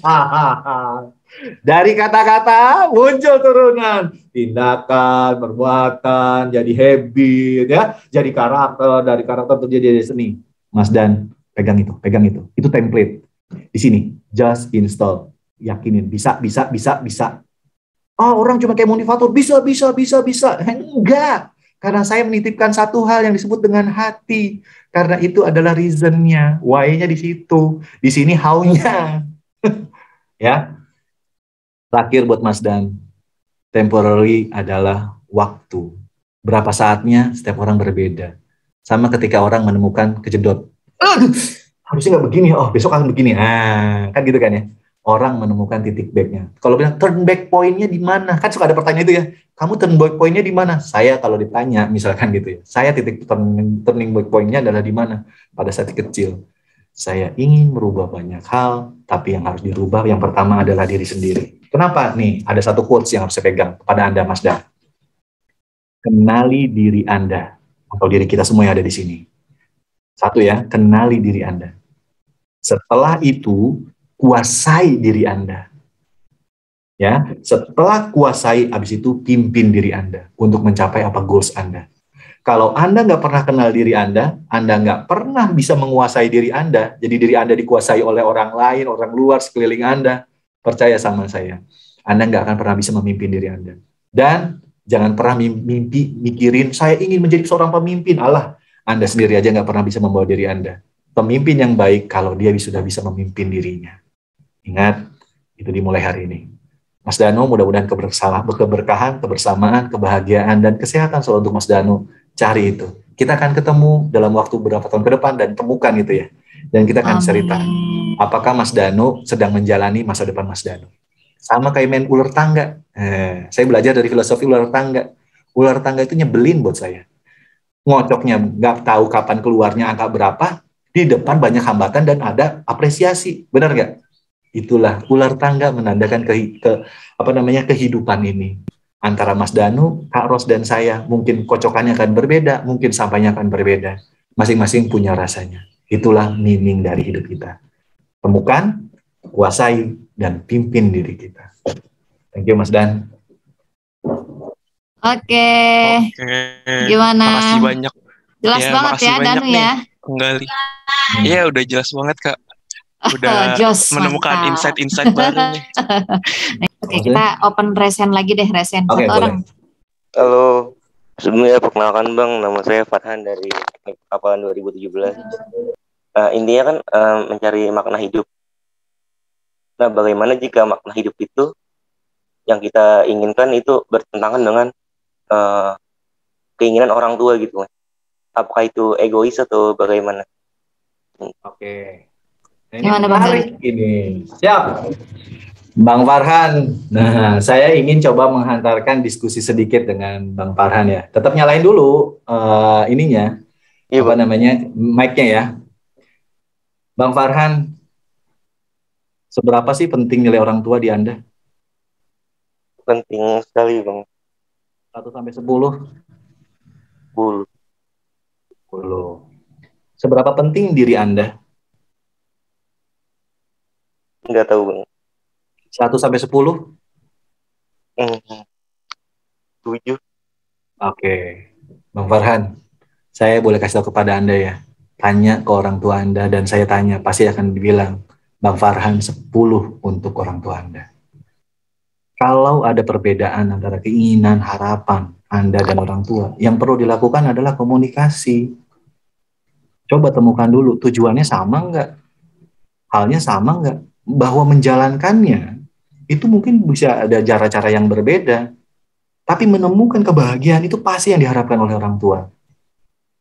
Dari kata-kata muncul turunan. Tindakan, perbuatan, jadi habit, ya, jadi karakter, dari karakter terjadi jadi seni. Mas Dan, pegang itu, pegang itu. Itu template. Di sini, just install. Yakinin, bisa, bisa, bisa, bisa. Oh, orang cuma kayak motivator, bisa, bisa, bisa, bisa. Enggak. Karena saya menitipkan satu hal yang disebut dengan hati. Karena itu adalah reason-nya. Why-nya di situ. Di sini how-nya. Ya. Terakhir buat Mas Dan. Temporary adalah waktu. Berapa saatnya setiap orang berbeda. Sama ketika orang menemukan kejedot. Aduh, harusnya nggak begini. Oh, besok akan begini. Ah, kan gitu kan ya. Orang menemukan titik back-nya. Kalau bilang turn back point-nya di mana? Kan suka ada pertanyaan itu ya. Kamu turn back point-nya di mana? Saya kalau ditanya, misalkan gitu ya. Saya titik turning, turning back point-nya adalah di mana? Pada saat kecil. Saya ingin merubah banyak hal, tapi yang harus dirubah yang pertama adalah diri sendiri. Kenapa? Nih, ada satu quotes yang harus saya pegang kepada Anda, Mas Dan. Kenali diri Anda. Atau diri kita semua yang ada di sini. Satu ya, kenali diri Anda. Setelah itu, kuasai diri Anda. Ya, setelah kuasai, habis itu pimpin diri Anda untuk mencapai apa goals Anda. Kalau Anda nggak pernah kenal diri Anda, Anda nggak pernah bisa menguasai diri Anda. Jadi diri Anda dikuasai oleh orang lain, orang luar sekeliling Anda. Percaya sama saya, Anda nggak akan pernah bisa memimpin diri Anda. Dan jangan pernah mimpi, mikirin saya ingin menjadi seorang pemimpin. Allah, Anda sendiri aja nggak pernah bisa membawa diri Anda. Pemimpin yang baik kalau dia sudah bisa memimpin dirinya. Ingat, itu dimulai hari ini. Mas Danu, mudah-mudahan keberkahan, kebersamaan, kebahagiaan, dan kesehatan selalu untuk Mas Danu. Cari itu. Kita akan ketemu dalam waktu beberapa tahun ke depan dan temukan itu ya. Dan kita akan cerita. Apakah Mas Danu sedang menjalani masa depan Mas Danu. Sama kayak main ular tangga. Eh, saya belajar dari filosofi ular tangga. Ular tangga itu nyebelin buat saya. Ngocoknya nggak tahu kapan keluarnya angka berapa. Di depan banyak hambatan dan ada apresiasi. Benar nggak? Itulah ular tangga menandakan ke, ke apa namanya kehidupan ini antara Mas Danu, Kak Ros dan saya. Mungkin kocokannya akan berbeda, mungkin sampainya akan berbeda. Masing-masing punya rasanya. Itulah meaning dari hidup kita. Temukan, kuasai, dan pimpin diri kita. Thank you Mas Dan. Oke. Oke. Gimana? Makasih banyak. Jelas ya, banget ya Danu ya. Kembali. Iya udah jelas banget Kak. Udah Jos, menemukan mantap. insight-insight baru nih. Oke, kita open resen lagi deh, resen Oke, satu boleh. orang. Halo, sebelumnya perkenalkan Bang, nama saya Farhan dari Kapalan dua ribu tujuh belas. Uh, intinya kan uh, mencari makna hidup. Nah, bagaimana jika makna hidup itu yang kita inginkan itu bertentangan dengan uh, keinginan orang tua gitu? Apakah itu egois atau bagaimana? Oke. Ini Gimana, Bang menarik ini. Siap. Bang Farhan. Nah, saya ingin coba menghantarkan diskusi sedikit dengan Bang Farhan ya. Tetap nyalain dulu uh, ininya. Iya, apa Bang. namanya? Mic-nya ya. Bang Farhan, seberapa sih penting nilai orang tua di Anda? Penting sekali, Bang. satu sampai sepuluh? Bul. sepuluh. Seberapa penting diri Anda? Enggak tahu, Bang. satu sampai sepuluh? Hmm. tujuh. Oke. Bang Farhan, saya boleh kasih tahu kepada Anda ya. Tanya ke orang tua Anda dan saya tanya, pasti akan dibilang, Bang Farhan sepuluh untuk orang tua Anda. Kalau ada perbedaan antara keinginan, harapan Anda dan orang tua, yang perlu dilakukan adalah komunikasi. Coba temukan dulu, tujuannya sama nggak? Halnya sama nggak? Bahwa menjalankannya, itu mungkin bisa ada cara-cara yang berbeda. Tapi menemukan kebahagiaan itu pasti yang diharapkan oleh orang tua.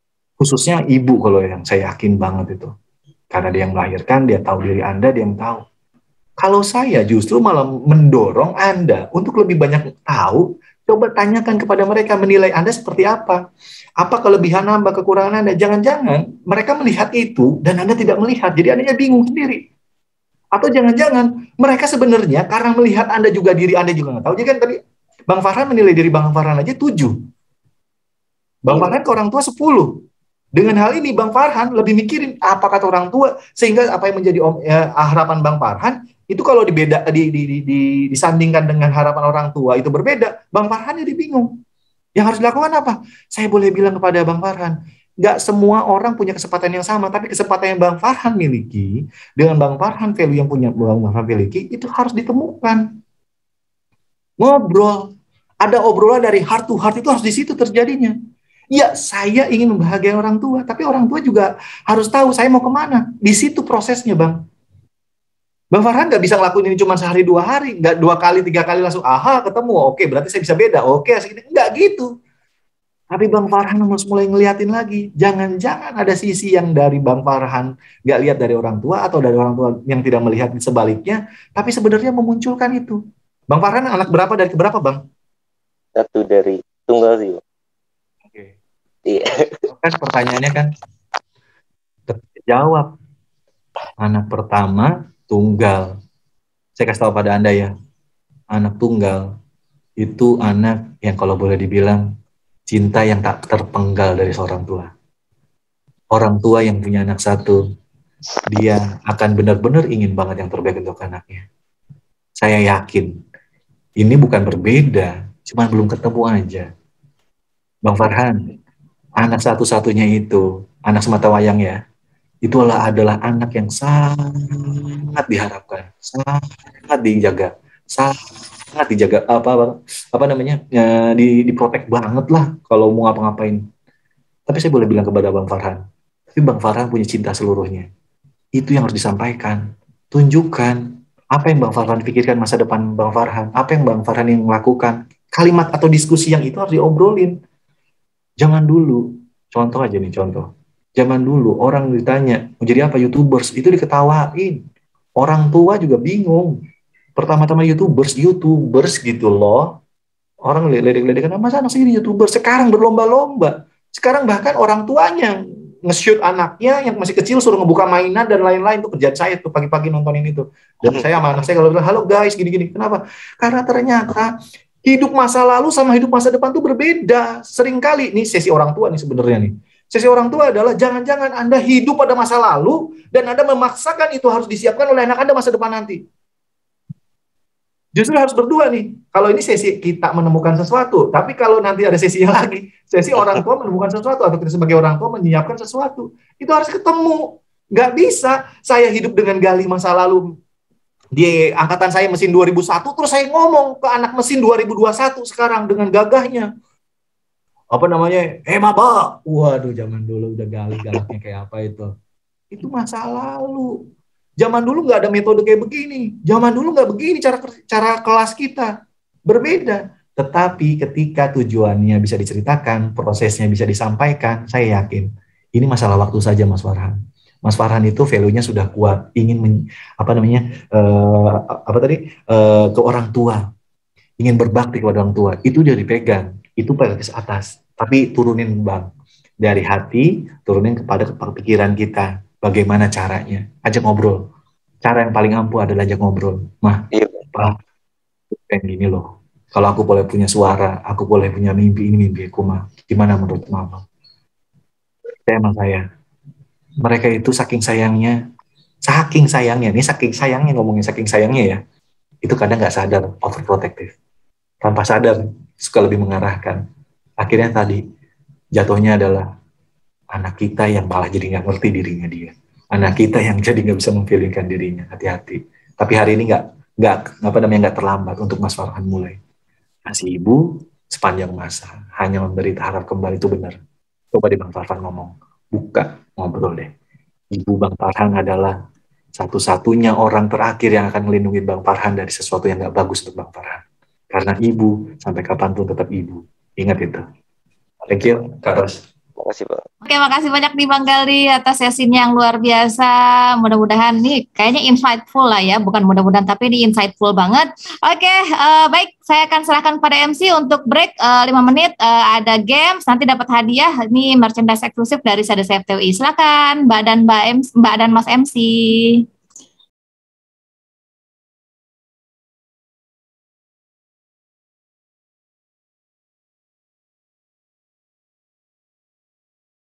Khususnya ibu kalau yang saya yakin banget itu. Karena dia yang melahirkan, dia tahu diri Anda, dia yang tahu. Kalau saya justru malah mendorong Anda untuk lebih banyak tahu, coba tanyakan kepada mereka menilai Anda seperti apa. Apa kelebihan Anda, kekurangan Anda. Jangan-jangan mereka melihat itu dan Anda tidak melihat. Jadi Anda bingung sendiri. Atau jangan-jangan mereka sebenarnya karena melihat Anda juga, diri Anda juga nggak tahu. Jadi kan tadi Bang Farhan menilai diri Bang Farhan aja tujuh. Bang Farhan ke orang tua sepuluh. Dengan hal ini Bang Farhan lebih mikirin apa kata orang tua, sehingga apa yang menjadi om, ya, harapan Bang Farhan itu kalau dibeda di, di, di, di, disandingkan dengan harapan orang tua itu berbeda. Bang Farhan jadi bingung. Yang harus dilakukan apa? Saya boleh bilang kepada Bang Farhan, nggak semua orang punya kesempatan yang sama, tapi kesempatan yang Bang Farhan miliki dengan Bang Farhan value yang punya Bang Farhan miliki itu harus ditemukan. Ngobrol, ada obrolan dari heart to heart itu harus di situ terjadinya. Ya, saya ingin membahagiakan orang tua, tapi orang tua juga harus tahu saya mau kemana. Di situ prosesnya, Bang. Bang Farhan nggak bisa ngelakuin ini cuma sehari dua hari, nggak dua kali tiga kali langsung, aha ketemu, oke berarti saya bisa beda, oke segini, nggak gitu. Tapi Bang Farhan harus mulai ngeliatin lagi, jangan-jangan ada sisi yang dari Bang Farhan nggak lihat dari orang tua atau dari orang tua yang tidak melihat sebaliknya, tapi sebenarnya memunculkan itu. Bang Farhan anak berapa dari keberapa, Bang? Satu dari tunggal sih. Iya. Kan pertanyaannya kan jawab. Anak pertama tunggal. Saya kasih tahu pada Anda ya. Anak tunggal itu anak yang kalau boleh dibilang cinta yang tak terpenggal dari seorang tua. Orang tua yang punya anak satu, dia akan benar-benar ingin banget yang terbaik untuk anaknya. Saya yakin ini bukan berbeda, cuma belum ketemu aja. Bang Farhan, anak satu-satunya itu, anak semata wayang ya, itu adalah, adalah anak yang sangat diharapkan, sangat dijaga, sangat dijaga, apa apa, apa namanya, ya, di, diprotek banget lah kalau mau ngapa-ngapain. Tapi saya boleh bilang kepada Bang Farhan, tapi Bang Farhan punya cinta seluruhnya. Itu yang harus disampaikan. Tunjukkan apa yang Bang Farhan pikirkan masa depan Bang Farhan, apa yang Bang Farhan yang melakukan. Kalimat atau diskusi yang itu harus diobrolin. Jangan dulu, contoh aja nih contoh. Zaman dulu orang ditanya, mau jadi apa YouTubers, itu diketawain. Orang tua juga bingung. Pertama-tama YouTubers, YouTubers gitu loh. Orang ledek-ledekan, masa anak segini YouTubers? Sekarang berlomba-lomba. Sekarang bahkan orang tuanya nge-shoot anaknya yang masih kecil, suruh ngebuka mainan dan lain-lain. Itu kerjaan saya tuh pagi-pagi nontonin itu. Dan saya sama anak saya kalau bilang, halo guys, gini-gini. Kenapa? Karena ternyata hidup masa lalu sama hidup masa depan tuh berbeda. Seringkali, nih sesi orang tua nih sebenarnya nih. Sesi orang tua adalah jangan-jangan Anda hidup pada masa lalu dan Anda memaksakan itu harus disiapkan oleh anak Anda masa depan nanti. Justru harus berdua nih. Kalau ini sesi kita menemukan sesuatu, tapi kalau nanti ada sesi yang lagi, sesi orang tua menemukan sesuatu atau kita sebagai orang tua menyiapkan sesuatu, itu harus ketemu. Nggak bisa saya hidup dengan gali masa lalu. Di angkatan saya mesin dua ribu satu, terus saya ngomong ke anak mesin dua ribu dua puluh satu sekarang dengan gagahnya. Apa namanya? Eh, maba. Waduh, zaman dulu udah gali galaknya kayak apa itu. Itu masa lalu. Zaman dulu nggak ada metode kayak begini. Zaman dulu nggak begini cara cara kelas kita. Berbeda. Tetapi ketika tujuannya bisa diceritakan, prosesnya bisa disampaikan, saya yakin ini masalah waktu saja, Mas Farhan. Mas Farhan itu value-nya sudah kuat, ingin men, apa namanya uh, apa tadi uh, ke orang tua, ingin berbakti kepada orang tua, itu dia dipegang, itu pada ke atas, tapi turunin Bang dari hati, turunin kepada pikiran kita, bagaimana caranya, ajak ngobrol. Cara yang paling ampuh adalah ajak ngobrol. Mah, Pak, kayak gini loh. Kalau aku boleh punya suara, aku boleh punya mimpi, ini mimpi aku mah. Gimana menurut Mama? Saya emang saya. Mereka itu saking sayangnya, saking sayangnya, ini saking sayangnya ngomongin saking sayangnya ya, itu kadang nggak sadar, overprotective. Tanpa sadar, suka lebih mengarahkan. Akhirnya tadi, jatuhnya adalah anak kita yang malah jadi nggak ngerti dirinya dia. Anak kita yang jadi nggak bisa memfeelingkan dirinya, hati-hati. Tapi hari ini nggak, nggak apa namanya nggak terlambat untuk Mas Farhan mulai. Kasih ibu sepanjang masa, hanya memberi harap kembali itu benar. Coba di Bang Farhan ngomong. Buka, ngobrol deh. Ibu Bang Farhan adalah satu-satunya orang terakhir yang akan melindungi Bang Farhan dari sesuatu yang gak bagus untuk Bang Farhan. Karena ibu, sampai kapanpun tetap ibu. Ingat itu. Thank you, Kak Ros. Makasih Bang. Oke, makasih banyak nih Bang Galdi atas sesinya yang luar biasa. Mudah-mudahan nih kayaknya insightful lah ya, bukan mudah-mudahan tapi ini insightful banget. Oke, uh, baik, saya akan serahkan pada M C untuk break uh, lima menit. Uh, ada games, nanti dapat hadiah. Ini merchandise eksklusif dari Sada C F T U I. Silakan Mbak dan Mbak M, Mbak dan Mas M C.